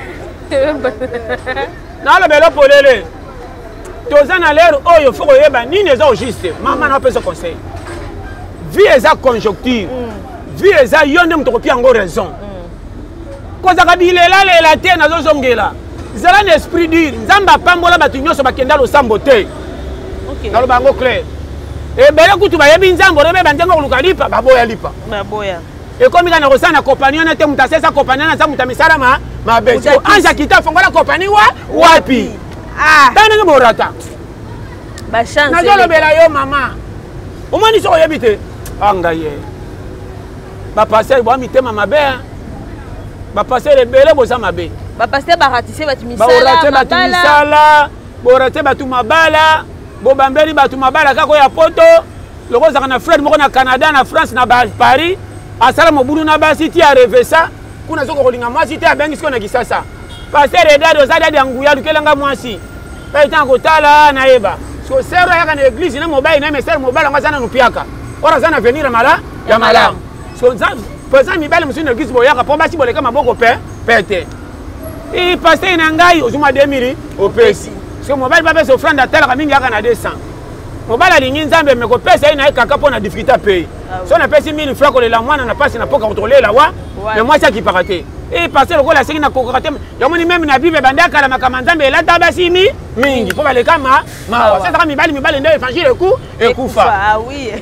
Na la belo polele. Tozana l'air oyo foko yeba nini eza au juste. Maman na pesa conseil. Vie eza conjoncture. Vie eza yonde mutokopia ngo raison. Koza kabilela lela te na zozongela. Zala na esprit dur. Nzamba pambola batu nyoso bakenda lo sambo te. OK. Na lo bango clair. E bele kutu ba yebi nzambo rebe bandengo kuluka lipa baboya lipa. Baboya. E komi kana kosana compagnie na te mutasesa compagnie na zamu tamisala ma ma bezo. Anja kita fongola compagnie wa wapi? Ah. Tana ngo borata. Ba chance. Na zolo bela yo mama. Omoni so yebite. Anga ye. Ba passer bo mitema mabe. Ba passer ebele boza mabe. Ba passer ba ratissé ba tumisala. Ba ratissé ba tumisala. Bo ratissé ba tumabala. Bo bambeli ba tumabala kako ya poto. Loko zaka na Fred moko na Canada na France na Paris. Asala mobulu na ba city a rêvé ça. Kuna zoko kolinga moi city a bengi siko na kisasa. Passer edade ozada de nguya lukelanga mwasi. Ba itango tala na yeba. So sero yaka na église na mobile na mesel mobile ngazana nupiaka. Ora zana venir mala ya malam. So nzambe pesa mibale musu na église boyaka po basi boleka maboko pe pete. E pasteur na ngai ozuma deux mille opesi. So mobile ba pesa offrande atala kamingi yaka na deux cents. Mobile alingi nzambe meko pesa ina kaka po na difficulté paye. So na pesi mille francs ko la mwana na pasi na poka contrôler la wa. Mais moi ça qui parate. Et pasteur ko la sengi na kokokate. Yamoni même na bible bandaka la makamazambe elata basi mi mingi po baleka ma ma. Ça sera mibali mibali ndio évangile ku ekufa. Ah oui.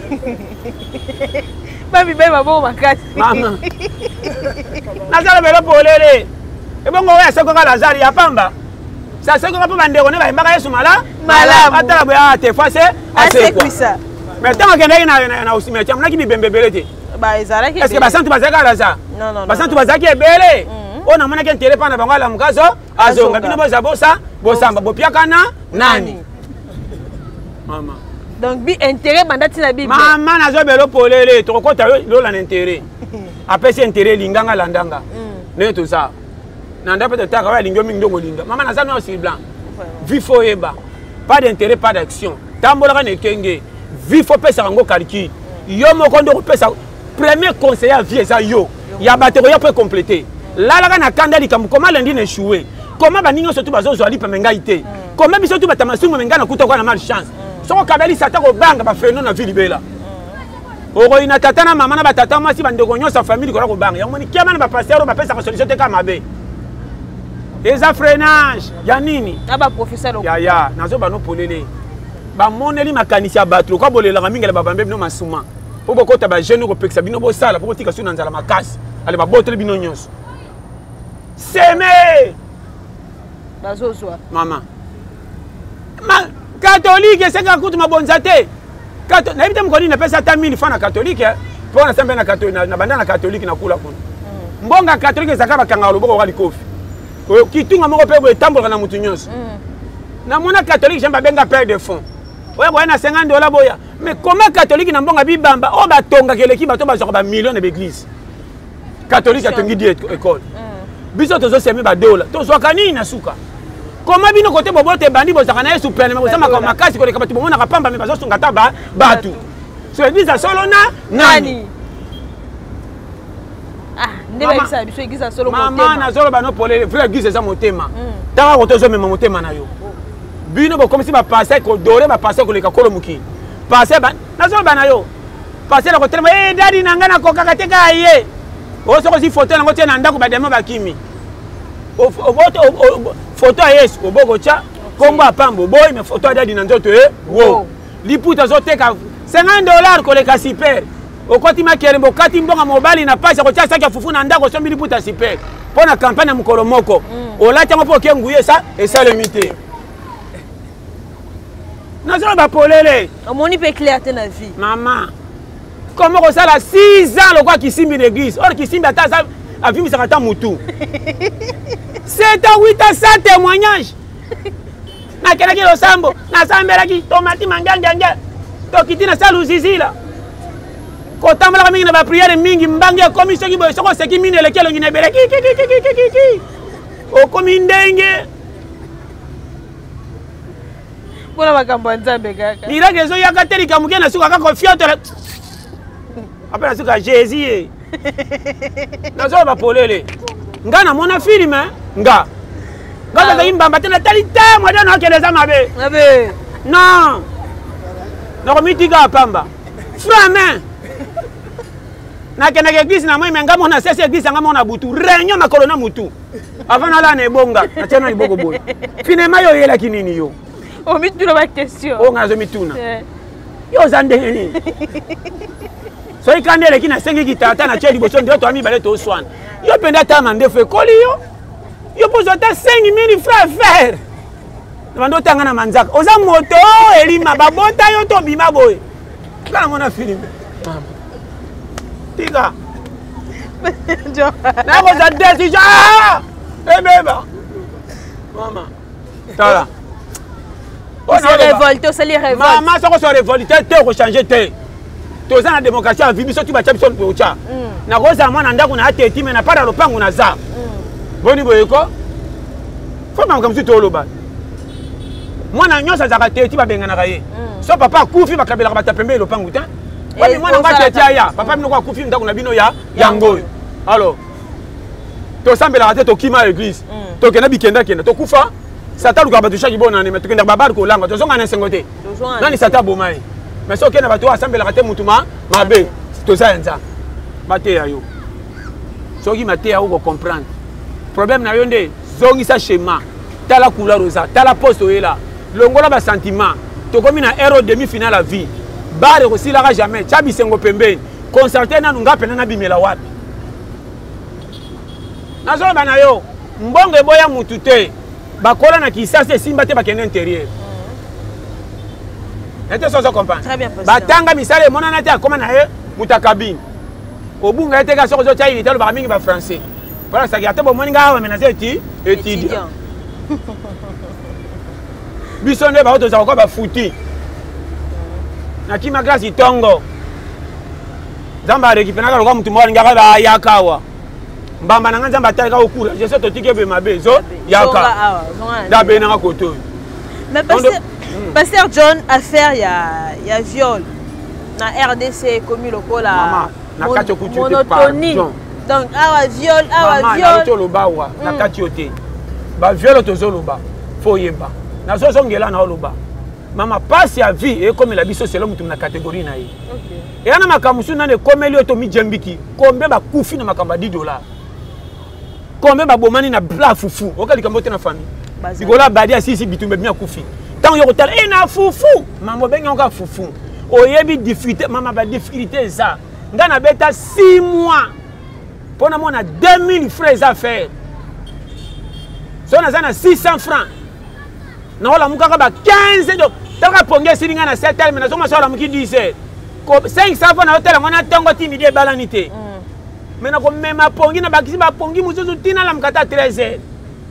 Babi bebe mabo makati. Mama. Nazala belo polele. E bongo ya seko ka Lazari ya pamba. Sa seko ka pamba ndeko ne ba mbaka Yesu mala. Malamu. Atala boya te fase ase kwisa. Mais tant que na na na usime cha mnaki bibembebelete. Ba ezala ki. Est-ce que basantu bazaka Lazare? Non non. Basantu bazaki ebele. Ona mona ke ntele pana bangala mukazo azonga bino boza bosa bosamba bopiaka na nani? Mama. Donc bi intérêt bandati na bible. Mama nazo belo polele to kota lo la intérêt. Apesi intérêt linganga landanga. Ne tout ça. Nanda peut ta ka lingyo mingi ndongo linga. Mama naza no sur blanc. Vifo eba. Pas d'intérêt, pas d'action. Tambola ne kenge. Vifo pesa ngo calcul. Yo moko ndo pesa premier conseiller vie za yo. Ya batero ya peut compléter. Là là na kanda likambo comment lundi ne échouer. Comment ba ninyo surtout bazo zali pa mengaité. Comment biso tu batamasu menga na kuta kwa na malchance. Soko kabeli sata ko banga ba feno na ville bela. Oko ina tata na mama na batata mwasi bandeko nyosa famille ko la ko banga. Yamoni kiama na ba pasteur ba pesa ko solution te ka mabe. Eza freinage ya nini? Na ba professeur ya ya nazo ba no polele. Ba moneli makanisi ya batlo ko bolela ka mingela ba bambe no masuma. Po boko ta ba jeune ko peksa bino bo sala po tika suna nzala makasi. Ale ba botele bino nyonso. Seme. Bazozwa. Mama. Ma catholique c'est ka kutu mabonza te. Na bita mkoni na pesa ta mille francs na catholique pour na sembe na catholique na banda na catholique na kula kuna. Mbonga catholique zakaba kanga loboko wali kofi. Kitunga moko pe bo etambola na mutu nyonso. Na mona catholique jamba benga père de fond. Ouais ouais na cinquante dollars boya. Mais comment catholique na mbonga bibamba o batonga keleki bato bazoko ba millions de église. Catholique atongi di école. Biso tozo semi ba dola. Tozo kanini na suka. Comment bino côté bobote bandi bozaka na yesu pene mais bozama kama makasi koleka bato bomona kapamba mais bazo sunga ta ba batu. So église solo na nani? Ah, ndeba isa biso église solo motema. Mama na solo bano polele vrai église za motema. Tanga ko tozo mema motema na yo. Bino bo comme si ba passer ko doré ba passer ko leka kolo muki. Passer ba na solo bana yo. Passer la ko telema eh dadi nanga na ko kakateka ye. O soko si photo na ko tena ndako ba demo ba kimi. O photo ya Yesu oboko cha kombo apambo boy me photo ya dadi na nzoto eh wo liputa zoteka cinquante dollars koleka super okoti makerembo kati mbonga mobali na pasi ko cha saki fufu na ndako so liputa super pona campagne mukolo moko olata ngopo ke nguye sa esa limité na zo ba polele omoni pe clair te na vie mama comment ko sala six ans lo kwa kisimbi l'église or kisimbi ata sa avimi sakata mutu sept à huit à cent témoignages. Na kelaki lo sambo, na sambelaki tomati manganga nganga. To kitina salu zizila. Ko tamala mingi na ba prière mingi mbangi ya commission ki boy soko seki mine le kelo ngine bele ki ki ki ki ki ki. O komi ndenge. Bona makambo nzambe kaka. Mira kezo ya kateri kamuke na suka kako fioto. Apela suka Jésus. Na zo ba polele. Nga na mona film nga nga za imbamba tena talita mwana na keleza mabe mabe non na komitiga pamba frame na kena ke église na moi menga mona sese église nga mona butu réunion makolo na mutu avant na la na ebonga na tena iboko boy finalement yo yela kinini yo o mituna ba question o nga zo mituna yo zande nini so ikandele kina sengi kitata na cheli boso ndio to ami bale to swan yo penda ta mande fe koli yo yo pozo ta cinq mille francs faire nando tanga na manzaka oza moto elima babota yo to bima boy kana mona film mama tiga na ko za decision e beba mama tala on se révolte on se les révolte mama soko so révolte te ko changer te toza na démocratie a vibi so tu ba champion ko cha na koza mwana ndako na ateti me na para lopango na za boni boyeko fama kamsi to loba mwana nyosa za kateti ba benga na kaye so papa kufi bakabela ba tapembe lopango ta wani mwana ba teti aya papa bino kwa kufi ndako na bino ya yango alors to sambela ate to kima église to kena bikenda kenda to kufa sata luka ba to shaki bona ne to kenda babar ko langa to zonga na sengote nani sata bomai mais so kena ba to asambela kate mutuma mabe to za enza mate ya yo soki mate ya uko comprendre problème na yo nde zongi sa schéma tala couleur rosa tala poste oyela longola ba sentiment to komi na héros demi finale à vie bare aussi la jamais chabi sengo pembeni concerté na nunga pena na bimela wapi na zo bana yo mbongo boya mutu te bakola na kisasa simba te bakende intérieur était sans comprendre très bien batanga misale mona na te akoma na ye mutakabine obunga ete ka soko zo cha ilitalo ba mingi ba français voilà ça gâte bon moninga wa menacer eti étudiant bisonde ba oto za ko ba futi na kima classe tongo zamba récupérer ka ko mutu mo ngaka ba yakawa mbamba na nzamba tali ka okura je sais to tike be mabe zo yaka da be na koto mais pasteur pasteur John affaire ya ya viol na R D C commis lokola monotonie donc awa viol awa viol to loba wa na kati yote ba viol to zo loba fo yeba na zo zongela na loba mama passe à vie et comme la biso selon mutu na catégorie na ye OK et ana makamusu na ne komeli to mi jembiki kombe ba kufi na makamba dix dollars kombe ba bomani na bla fufu okali kambote na famille bikola badi asisi bitumbe bien kufi tant yo kotala e na fufu mama benga nga fufu oyebi difficulté mama ba difficulté ça ngana beta six mois pour na mona deux mille francs à faire so na zana six cents francs na wala mukaka ba quinze do Taka pongi esili nga na sept heures mais nazomasala moki dix heures. cinq cents fois na hôtel ngona tongo ti midi ebalanité. Mais na komema pongi na bakisi ba pongi mususu tina la mkata treize heures.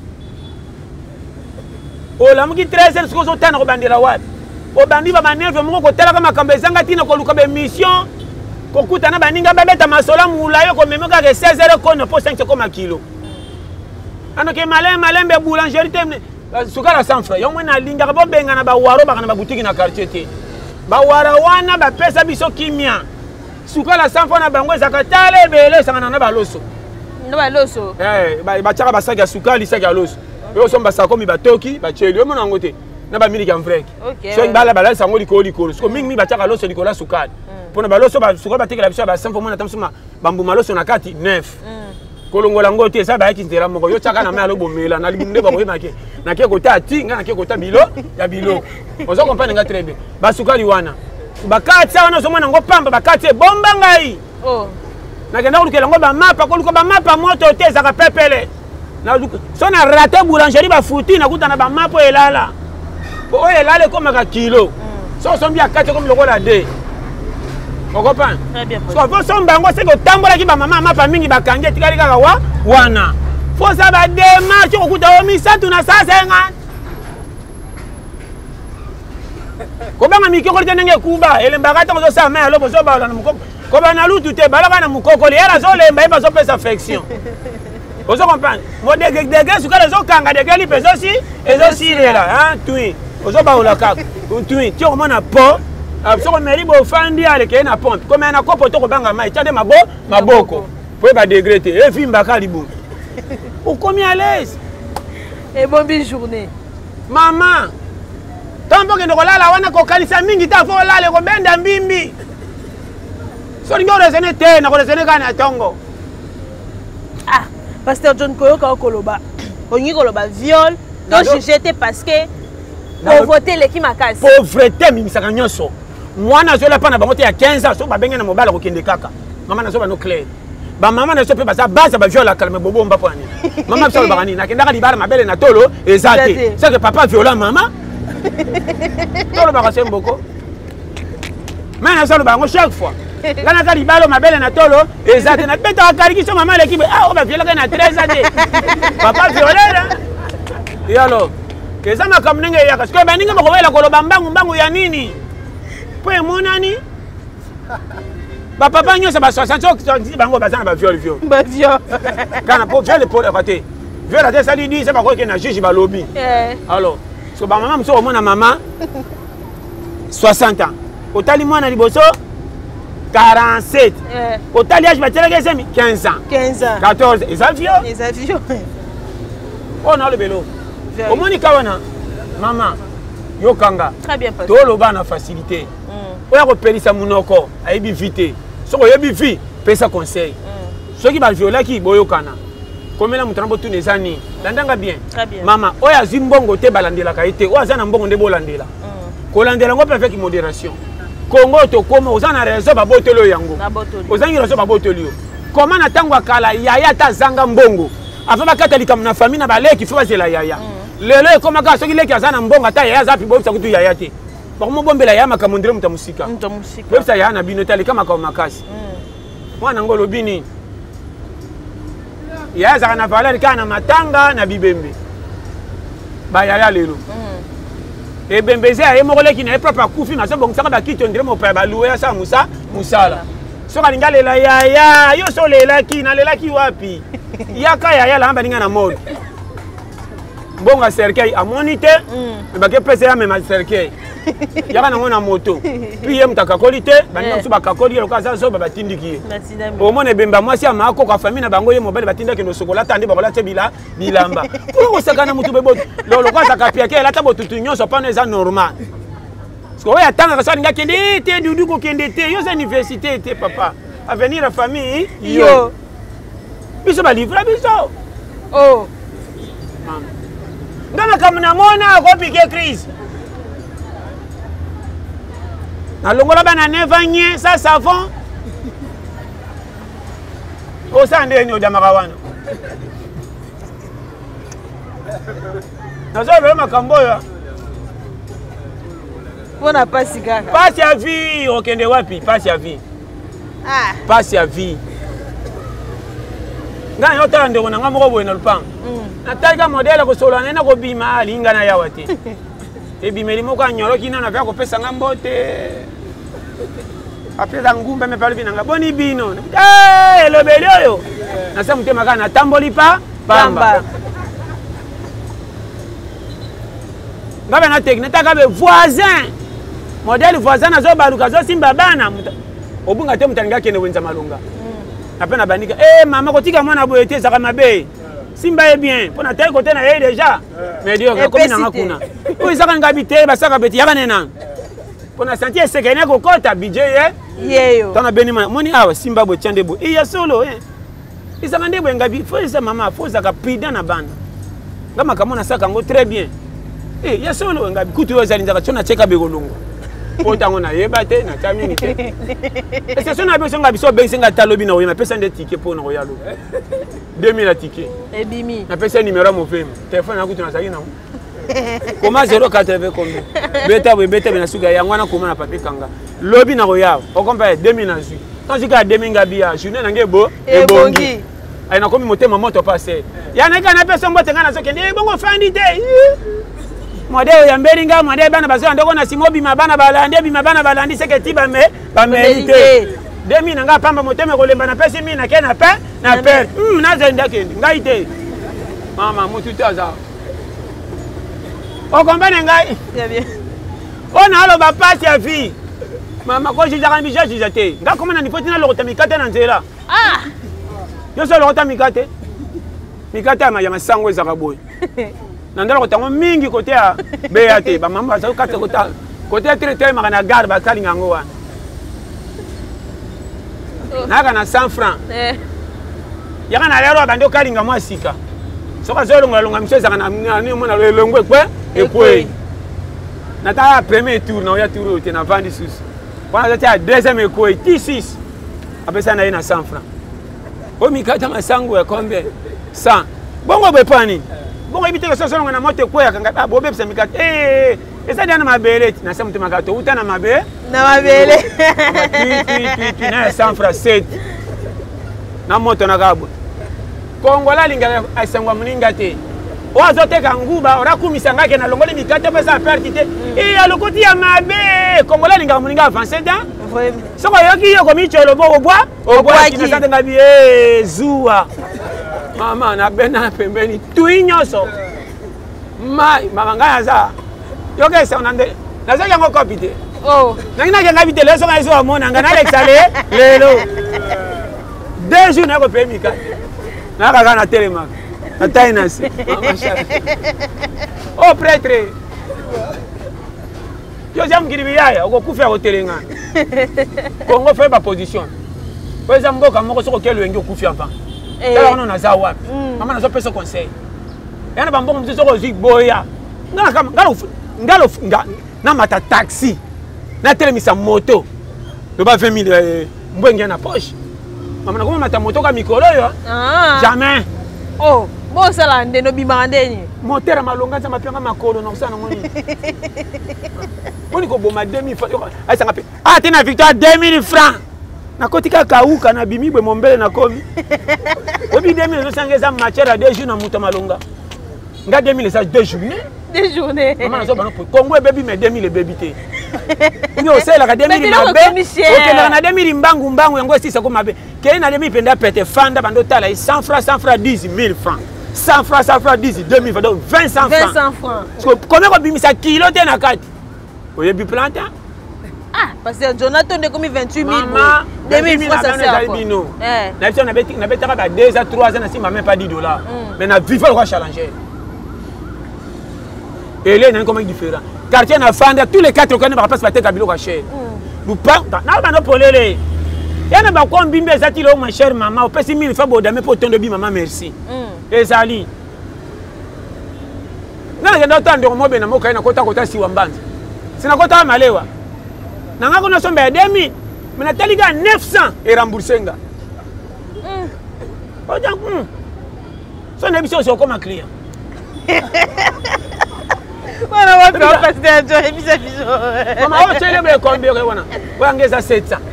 O la moki treize heures sikozo tana ko bandela wapi. O bandi ba maneve moko ko tala kama kambe zanga tina ko luka be mission. Ko kutana baninga babeta masola mula yo ko memoka ke seize heures ko no po cinq koma kilo. Ano ke malem malem be boulangerie temne. Sukala sans frère. Yo mwana linga ko benga na ba waro ba na ba boutique na quartier te. Ba wara wana ba pesa biso kimia. Sukala sans frère na bango ezaka tale bele sanga na ba loso. Na ba loso. Eh ba ba chaka ba saga sukali saga loso. Yo somba sako mi ba toki ba cheli yo mwana ngote. Na ba miliki amvreki. OK. So bala bala sango likolo likolo. So mingi mi ba chaka loso likola sukali. Pona ba loso ba sukala ba tekela biso ba sans frère mwana tamsuma bambu maloso na kati neuf. Kolongola ngote esa ba yakintera moko yo chaka na me alobomela na libunde ba koyema ke na ke kota tinga na ke kota bilo ya bilo ozo comprendre nga très bien basukali wana bakati wana so mwana ngo pamba bakati bomba ngai oh na kenda kulukela ngo ba mapa koluka ba mapa moto te zaka pepele na so na raté boulangerie ba futi na kuta na ba mapa elala o elala ko maka kilo so so mbia kati comme lokola de on comprend très bien so faut so mbango c'est que tambola ki ba mama mapa mingi bakange tikali kaka wa wana faut ça ba démarche ko kuta o misatu na cent cinquante ko banga miki ko tenge kuba ele mbaka to zo sa ma lobo zo ba na mukoko ko ba na lutu te balaka na mukoko le era zo le mba ba zo pesa affection ozo comprendre mo de de de su kala zo kanga de gali peso si ezo si lela hein tui ozo ba ola ka tui ti o mona po soko meri bo fandi ale ke na pompe comme na kopo to ko banga mai tiade mabo maboko po ba dégré e fi mbaka libu o komi à l'aise et bonne journée maman tambo ke ndokolala wana ko kanisa mingi ta fo lale ko benda mbimbi so ngo resene te na ko resene kana tongo ah pasteur John Koyoka koloba ongi koloba viol donc jeté parce que pauvreté l'équipe makasi pauvreté mimisaka nyonso mwana zo la pana bango te ya quinze ans so ba benga na mobala ko kende kaka mama na so ba no clair ba mama na so pe basa basa ba viola kalme bobo mba pwani mama so ba ngani na kenda ka libara mabele na tolo ezate c'est que papa viola mama tolo ba ka mboko mais na so ba ngo chaque fois kana ka libalo mabele na tolo ezate na peta kariki so mama l'équipe ah o ba viola na treize ans papa viola là et alors eza makambo ndenge eyaka sikoyo baninga bakowela koloba mbangu mbangu ya nini po emonani bapapa nyonso ba soixante bango baza na baviole viole baviole kana po viole poleka te viole ate esali di se bakoki na juge balobi alors so bamama mosusu omona mama soixante ans otali mwana liboso quarante-sept otali age batielaki esemi quinze ans quatorze eza viole oyo na olobelo omoni kawana mama yokanga toloba na facilité oya kopelisa munoko ayebi vite soko oyebi vi pesa conseil soki baviolaki boyokana komela moto na botuna eza nini landanga bien mama oyo azwi mbongo te balandelaka ye te oyo aza na mbongo nde bolandela kolandela yango mpe avec modération kongo tokoma oza na raison babotoli oyo yango ozangi raison babotoli yo koma na ntango ya kala yaya ata azanga mbongo afa bakata likambo na famille na baleki fo bazela yaya lelo ekomaka soki leki aza na mbongo ata yaya aza pi boyebisa kutu yaya te bakomobombela yaya makambo ndire moto ya mosika boyebisa yaya na bino te aleka makambo makasi mwana ngo olobi nini yaya azaka na valeur kaka na matanga na bibembe bayaya lelo ebembe eza yaye moko leki na ye propre akufi nazobongisaka bakiti ondire mopaya baluwe asala musa musala soki alingi alela yaya yo so olelaki nalelaki wapi yaka yaya langa baninga na mode bonga cercueil amoni te bake pesa ya mema cercueil yaka nango na moto puis ye moto akakoli te baninga mosusu bakakoli ye lokola aza zoba batindiki ye omona ebemba mwasi ya maakoko famille na bango ye mobali batindaki nosokola ata nde bakola te bilamba oyo kosakana motu beboto lokola azaka piake elata botutu nyonso pano eza normal parceke oyo atangaka so alingi akende te dudu kokende te yo za université te papa avenir ya famille yo biso balivra biso nga makambo namona akopike crise nalongola bana nevanye sa savon osala ndeni odamaka wana nazolobela makambo oyo On n'a pas si gars. Passe à vie, okende wapi, passe à vie. Ah. Passe à vie. Nga yo tala ndeko na nga moko boye na lupango. Natali modèle ko solo na ko bima linga na yawa te. E bimeli moko anyolo kina na vya ko pesa nga mbote. Apesa ngumba me palubi nanga boni bino. Eh lo beli oyo. Na sa mutema kana tamboli pa pamba. Ngabe na tekne taka be voisin. Modèle voisin na zo baluka zo simba bana. Obunga te mutaninga kene wenza malunga. Napena bandika eh mama kotika mwana boye te saka mabe. Simba est bien. Pour n'attendre côté na yé déjà. Mais Dieu, comme il n'a kuna. Oui, ça quand habité, bah ça habité, y'a rien. Pour na sentir c'est qu'il y a ko kota budget eh. Yeyo. Tana benima, moni awa Simba bo tiande bo. Il y a solo eh. Il ça ngande bo ngabi, faut ça maman, faut ça ka pida na banda. Ngama kama na saka ngo très bien. Eh, il y a solo ngabi kutu yo zali nzaka tona cheka begolongo. Otango na yeba te na tamini te. Et c'est son abeso ngabi so ben singa talobi na oyema pesa nde ticket pour na oyalo. deux mille tickets. Et bimi. Na pesa numéro mo femme. Téléphone na kutu na saki na. Comment zéro quatre-vingts combien? Beta we beta na suga ya ngwana koma na papier kanga. Lobi na roya. O compare deux mille na zu. Quand tu ka deux mille ngabia, journée na ngebo e bongi. Ai na komi motema moto passer. Ya na kana pesa mbote ngana soke ndi bongo fandi te. Modèle ya mberinga modèle bana bazo ndoko na simobi mabana balandi bima bana balandi seke tiba me ba mérité. deux mille nga pamba motema ko lemba na pesa mimi na kena pe na per. Hum na zenda kendi ngai te. Mama mutu taza. O comprendre ngai? Très bien. On a alo ba passe ya vie. Mama ko ji jaka mbija ji jate. Nga koma na nifoti na lokota mikate na nzela. Ah. Yo so lokota mikate. Mikate ma ya masango ezaka boy. Nandala ko tango mingi côté ya B A T ba mama za kata kota côté traiteur makana garde ba kali ngango wana naka na cent francs eh yaka na lero bando kali ngamo asika soka zolo ngalonga mcheza kana ni mona lelongwe kwe ekwe nata premier tour na ya tour te na vandi sus wana za deuxième ekwe T six apesa na ina cent francs o mikata masango ya combien cent bongo bepani. Bon, éviter que ce soit un moto quoi, quand ah bobé ça mikate. Eh, et ça dit na mabele, na ça mutu makato, uta na mabele. Na mabele. Tu tu tu na cent francs sept. Na moto na gabo. Kongola linga asangwa muninga te. O azote kanguba, ora kumisanga ke na longoli mikate pesa pertite. Eh ya lokoti ya mabe, Kongola linga muninga avancer da. Vraiment. Soko yoki yoko micholo bo obwa, obwa ki na sante ngabi eh zuwa. Mama na bena pembeni tuinyoso mai mama ngaya za yoke sa onande naza yango kopite oh nangina ke ngabite leso ngaiso amona ngana lexale lelo deux jours na ko pemika na kaka na telema na tainasi oh prêtre yo jam giribiyaya okokufya ko telenga Kongo fait ba position par exemple mboka moko soko kelo wengi okufya mpa. Tala wana naza wapi? Mama nazo pesa conseil. Yana bambongo mzizo ko zik boya. Ngala kama ngalo ngalo na mata taxi. Na telemisa moto. Do ba vingt mille mbwengi na poche. Mama nakoma mata moto ka mikolo yo. Ah. Jamais. Oh, bo sala ndeno bimandeni. Motera malonga za mapenga makolo na kusana ngoni. Boni ko boma deux mille francs. Ai sanga pe. Ah tena victoire deux mille francs. Nakotika kauka na bimibwe mombele na komi. Obi deux mille zosangeza matière à deux jours na muta malonga. Nga deux mille ça deux journées. Deux journées. Maman nazo bana pour Congo baby mais deux mille baby té. Ni osela ka deux mille mabe. OK na deux mille mbangu mbangu yango sisa ko mabe. Ke na deux mille penda pete fanda bando tala cent francs cent francs dix mille francs. cent francs cent francs dix deux mille donc vingt cent francs. vingt francs. Parce que combien ko bimisa kilo té na kati. Oyebi planta. Ah, parce que Jonathan est comme vingt-huit mille. Maman, deux mille francs ça sert à quoi? Eh. N'habite on avait n'avait pas deux à trois ans si même pas dix dollars. Mais na vivre quoi challenger. Et là, il y a un comment différent. Quartier na fanda tous les quatre coins ne pas passer kabilo kwa cher. Nous pas na ba no polele. Ya na ba ko mbimbe zati lo ma chère maman, au pesi mille fois bodame pour ton de bi maman merci. Et Zali. Na ngenda tando mo be na mo kai na kota kota si wambanza. Sina kota malewa. Nanga kuna sombe ya demi, mena taliga neuf cents et remboursenga. Mm. Oja, mm. So nebiso so comme client. Voilà, on va passer John et puis c'est bizou. Maman, on tient les combien wana. Wanga za sept cents.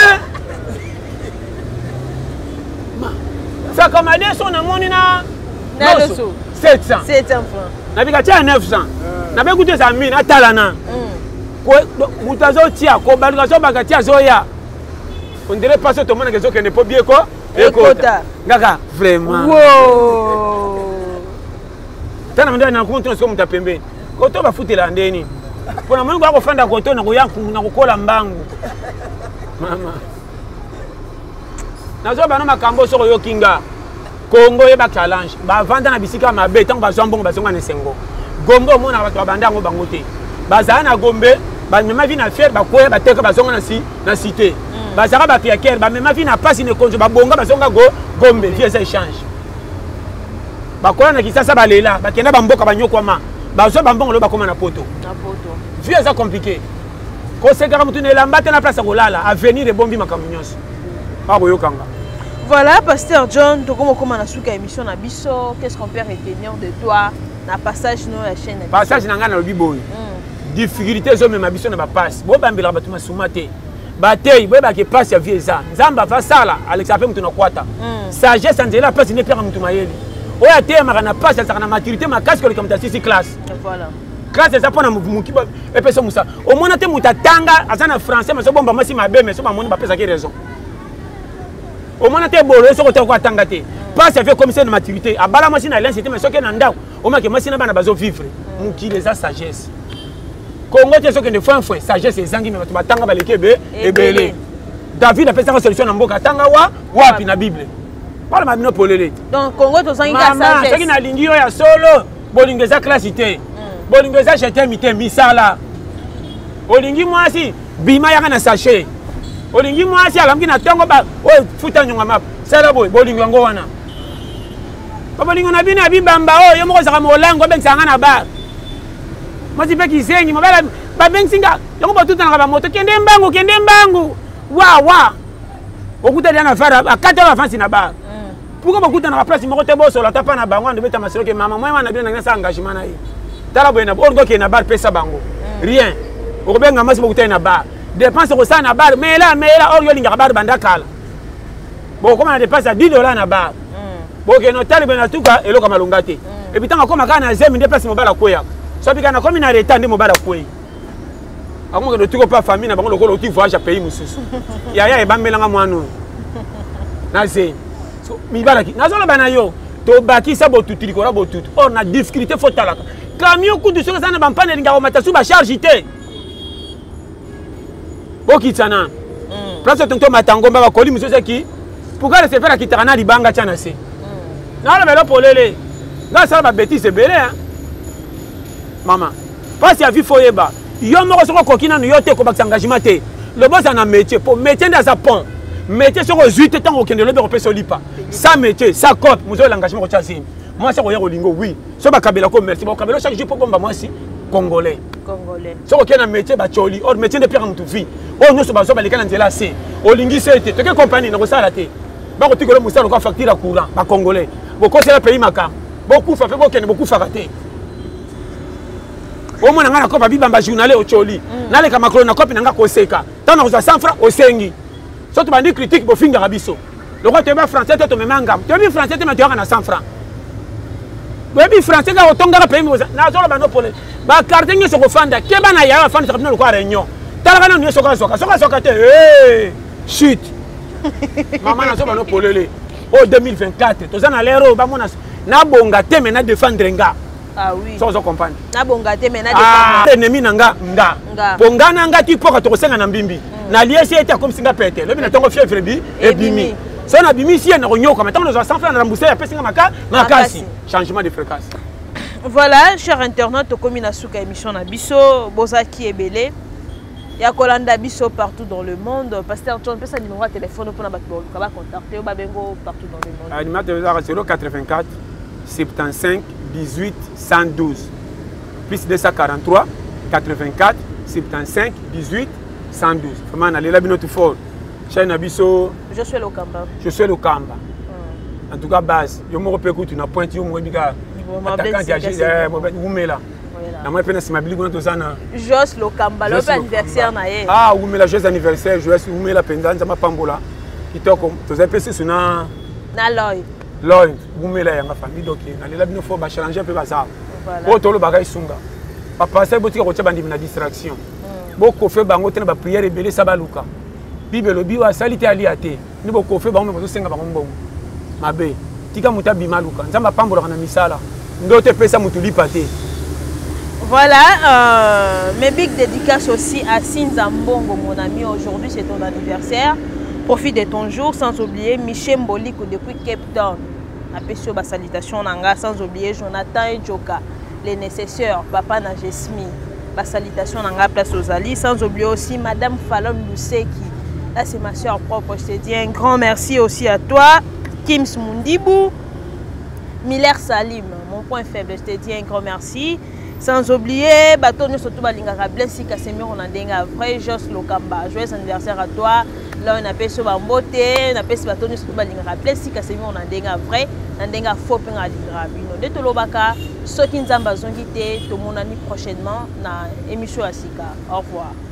Ça comme à deux son amoni na na leso sept cents. sept cents francs. Na bika tia neuf cents. Na be goûter ça mine atalana. Ko mutazo tia ko balika so baka tia zoya. On dirait pas ce monde que ne peut bien quoi. Écoute. Gaga vraiment. Wow. Tana manda na konto so mutapembe. Koto ba futela ndeni. Pona mungu wako fanda koto na kuyanku na kukola mbangu. Mama. Nazo bana makambo soko yo kinga. Congo yeba challenge. Ba vanda na bisika mabe tango ba zambongo ba zonga nesengo. Gombe mona ba banda ngo bangote. Bazana na Gombe, ba mema vi na fier ba koya ba teka ba zonga na si na cité. Ba zara ba piaker ba mema vi na passe ne konjo ba bonga ba zonga go Gombe vie ça échange. Ba koya na kisasa ba lela, ba kenda ba mboka ba nyokoma. Ba zo ba mbongo lo ba koma na poto. Na poto. Vie ça compliqué. Ko se gara mutu ne lamba na place ko lala, avenir de bombi makamunyoso. Ba boyo kanga. Voilà, Pasteur John, tu comment comment on a su qu'à émission na biso, qu'est-ce qu'on peut retenir de toi, na passage no la chaîne. Passage na ngana lobi boy. Difficulté zo même biso na ba passe. Bo bambela batuma sumate. Batei bo ba ke passe ya vie za. Nzamba va sala, Alex ape mutu na kwata. Sagesse anzela passe ne pera mutu mayeli. Oya te mara na passe ça na maturité ma casque le comme ta six classe. Voilà. Classe ça pona muki ba epesa musa. Au moins te mutatanga azana français mais so bomba masi mabe mais so ba moni ba pesa ke raison. Au moins te bolo so ko te ko atanga te. Passe avec commissaire de maturité. Abala machine na lens c'était mais so ke na ndako. O ma ke machine bana bazo vivre. Muki les a sagesse. Congo te so ke ne fin fin sagesse ezangi mais to batanga ba lekebe ebele. David a fait sa solution na mboka tanga wa wapi na Bible. Wala ma bino polele. Donc Congo to zangi ka sagesse. Soki na lingi yo ya solo bolingeza classité. Bolingeza chete mité misala. Olingi mwasi bima yaka na sachet. Olingi mwasi alamki na tongo ba o futa nyonga map. Sala boy bolingo ngo wana. Ba bolingo na bina bibamba o yo moko saka molango bensanga na ba. Mwasi pe kisengi mabala ba bensinga yo ko tuta na ba moto kende mbangu kende mbangu. Wa wa. Okuta dia na fara akata ba fansi na ba. Pourquoi beaucoup dans la place moko te bo solo tapa na bango ndebe ta maselo ke mama moi na bien na sa engagement na yi. Tala boy na orgo ke na bar pesa bango. Rien. Okobenga masi bokuta na bar. Dépense ko sa na bar mais là mais là or yo linga bar banda kala. Bon comment na dépense à dix dollars na bar. Bon ke no tali bena tuka eloko malonga te. Et puis tanga koma kana zemi dépense mobala koya. So bika na komi na retard ndi mobala koyi. Ako ke no tuko pa famille na bango lokolo ti voyage à pays mususu. Ya ya e bambelanga mwanu. Na zemi. So mibalaki nazola bana yo to baki sa botuti ko ra botuti. On a difficulté faut talaka. Camion coup de sur ça na bampane linga ko matasu ba charge té. Bokitsana. Place tonto matango ba koli musosa ki. Pourquoi se faire kitana libanga tana se. Na la belo polele. Nga ça ba bêtise belé hein. Maman. Parce ya vie foyeba. Yo moko soko kokina no yo te ko baksa engagement te. Le boss a un métier pour métier dans sa pont. Métier sur huit temps au Kenya le be repé lipa. Ça métier, ça cote, muzo l'engagement ko tchazim. Moi ça ko yero lingo oui. So ba kabela ko merci. Ba kabela chaque jour pour bomba moi si congolais. Congolais. So ko kena métier ba choli, or métier de pierre mutu vie. Oh nous so ba so ba lekana nzela C. O lingi sete, to ke compagnie na ko sala te. Ba ko tikolo musala ko facture courant ba congolais. Bo ko c'est le pays maka. Beaucoup fa pe ko kena beaucoup fa raté. Au moins na ko ba bibamba journalé o choli. Na le ka makro na copie na nga ko seka. Tana ko za cent francs au sengi. So tu vas dire critique pour finir Rabiso. Le roi te va français te me mangam. Tu veux français te mettre à cent francs. Tu veux français ga otonga la pays na zo ba no pole. Ba carte nyo soko fanda. Ke ba na ya fanda no ko réunion. Tala kana nyo soka soka. Soka soka te. Eh! Shit. Maman na zo ba no polele. Oh deux mille vingt-quatre. To za na lero ba mona na bonga te me na défendre nga. Ah oui. So zo comprendre. Na bonga te me na défendre. Ah, ennemi na nga nga. Bonga na nga ti poka to senga na mbimbi. Na liesi était comme singa pété le bina tongo fièvre bi et bimi so na bimi si na ronyoka maintenant nous cent francs na rembourser ya pesinga maka makasi changement de fréquence. Voilà chers internautes comme na suka émission na biso bozaki ebele ya kolanda biso partout dans le monde. Pasteur John pesa numéro de téléphone pour na bato ka ba contacter ba bengo partout dans le monde. Animateur zéro quatre-vingt-quatre soixante-quinze dix-huit cent douze plus deux cent quarante-trois quatre-vingt-quatre soixante-quinze dix-huit cent douze. Comment on a la binote fort. Chez Nabiso. Je suis le Kamba. Je suis le Kamba. En tout cas, base. Je me rappelle que tu n'as pointé au moins. Attaquant qui agit. Vous mettez là. na moi pe na sima bili kuna tozana Jos Lokamba le anniversaire na ye ah oui mais la joyeux anniversaire joyeux oui la pendant nzamba pambola kitoko tozali pe sisu na na loy loy bumela ya ma famille donc na lela bino fo ba changer pe bazar o tolo baka isunga papa sai botika ko tshaba ndimi na distraction boko fe bango tena ba prière ebele sabaluka bible lobi wa salite ali ate ni boko fe bango bozo senga bango mbongo mabe tika muta bimaluka nzamba pambola na misala ndote pesa mutu lipate. Voilà, euh, mes big dédicaces aussi à Sinza Mbongo, mon ami. Aujourd'hui, c'est ton anniversaire. Profite de ton jour, sans oublier Michel Mboliko depuis Cape Town. Appelle ma salutation Nanga, sans oublier Jonathan et Joka, les nécessaires, Papa Najesmi. Ma salutation Nanga, place aux alliés. Sans oublier aussi Madame Falom Luseki. Là, c'est ma soeur propre. Je te dis un grand merci aussi à toi. Kims Mundibou, Miller Salim, mon point faible. Je te dis un grand merci. Sans oublier, Batonio surtout Balingara Blessi Casemiro, on a un vrai Jos Lokamba. Joyeux anniversaire à toi. Là, on appelle ce Bambote, on appelle ce Batonio surtout Balingara Blessi Casemiro, on a un vrai, on a un faux pain à l'Ingrabino. De Tolobaka, Sokin Zambazon qui était, tout le monde prochainement dans l'émission Asika. Au revoir.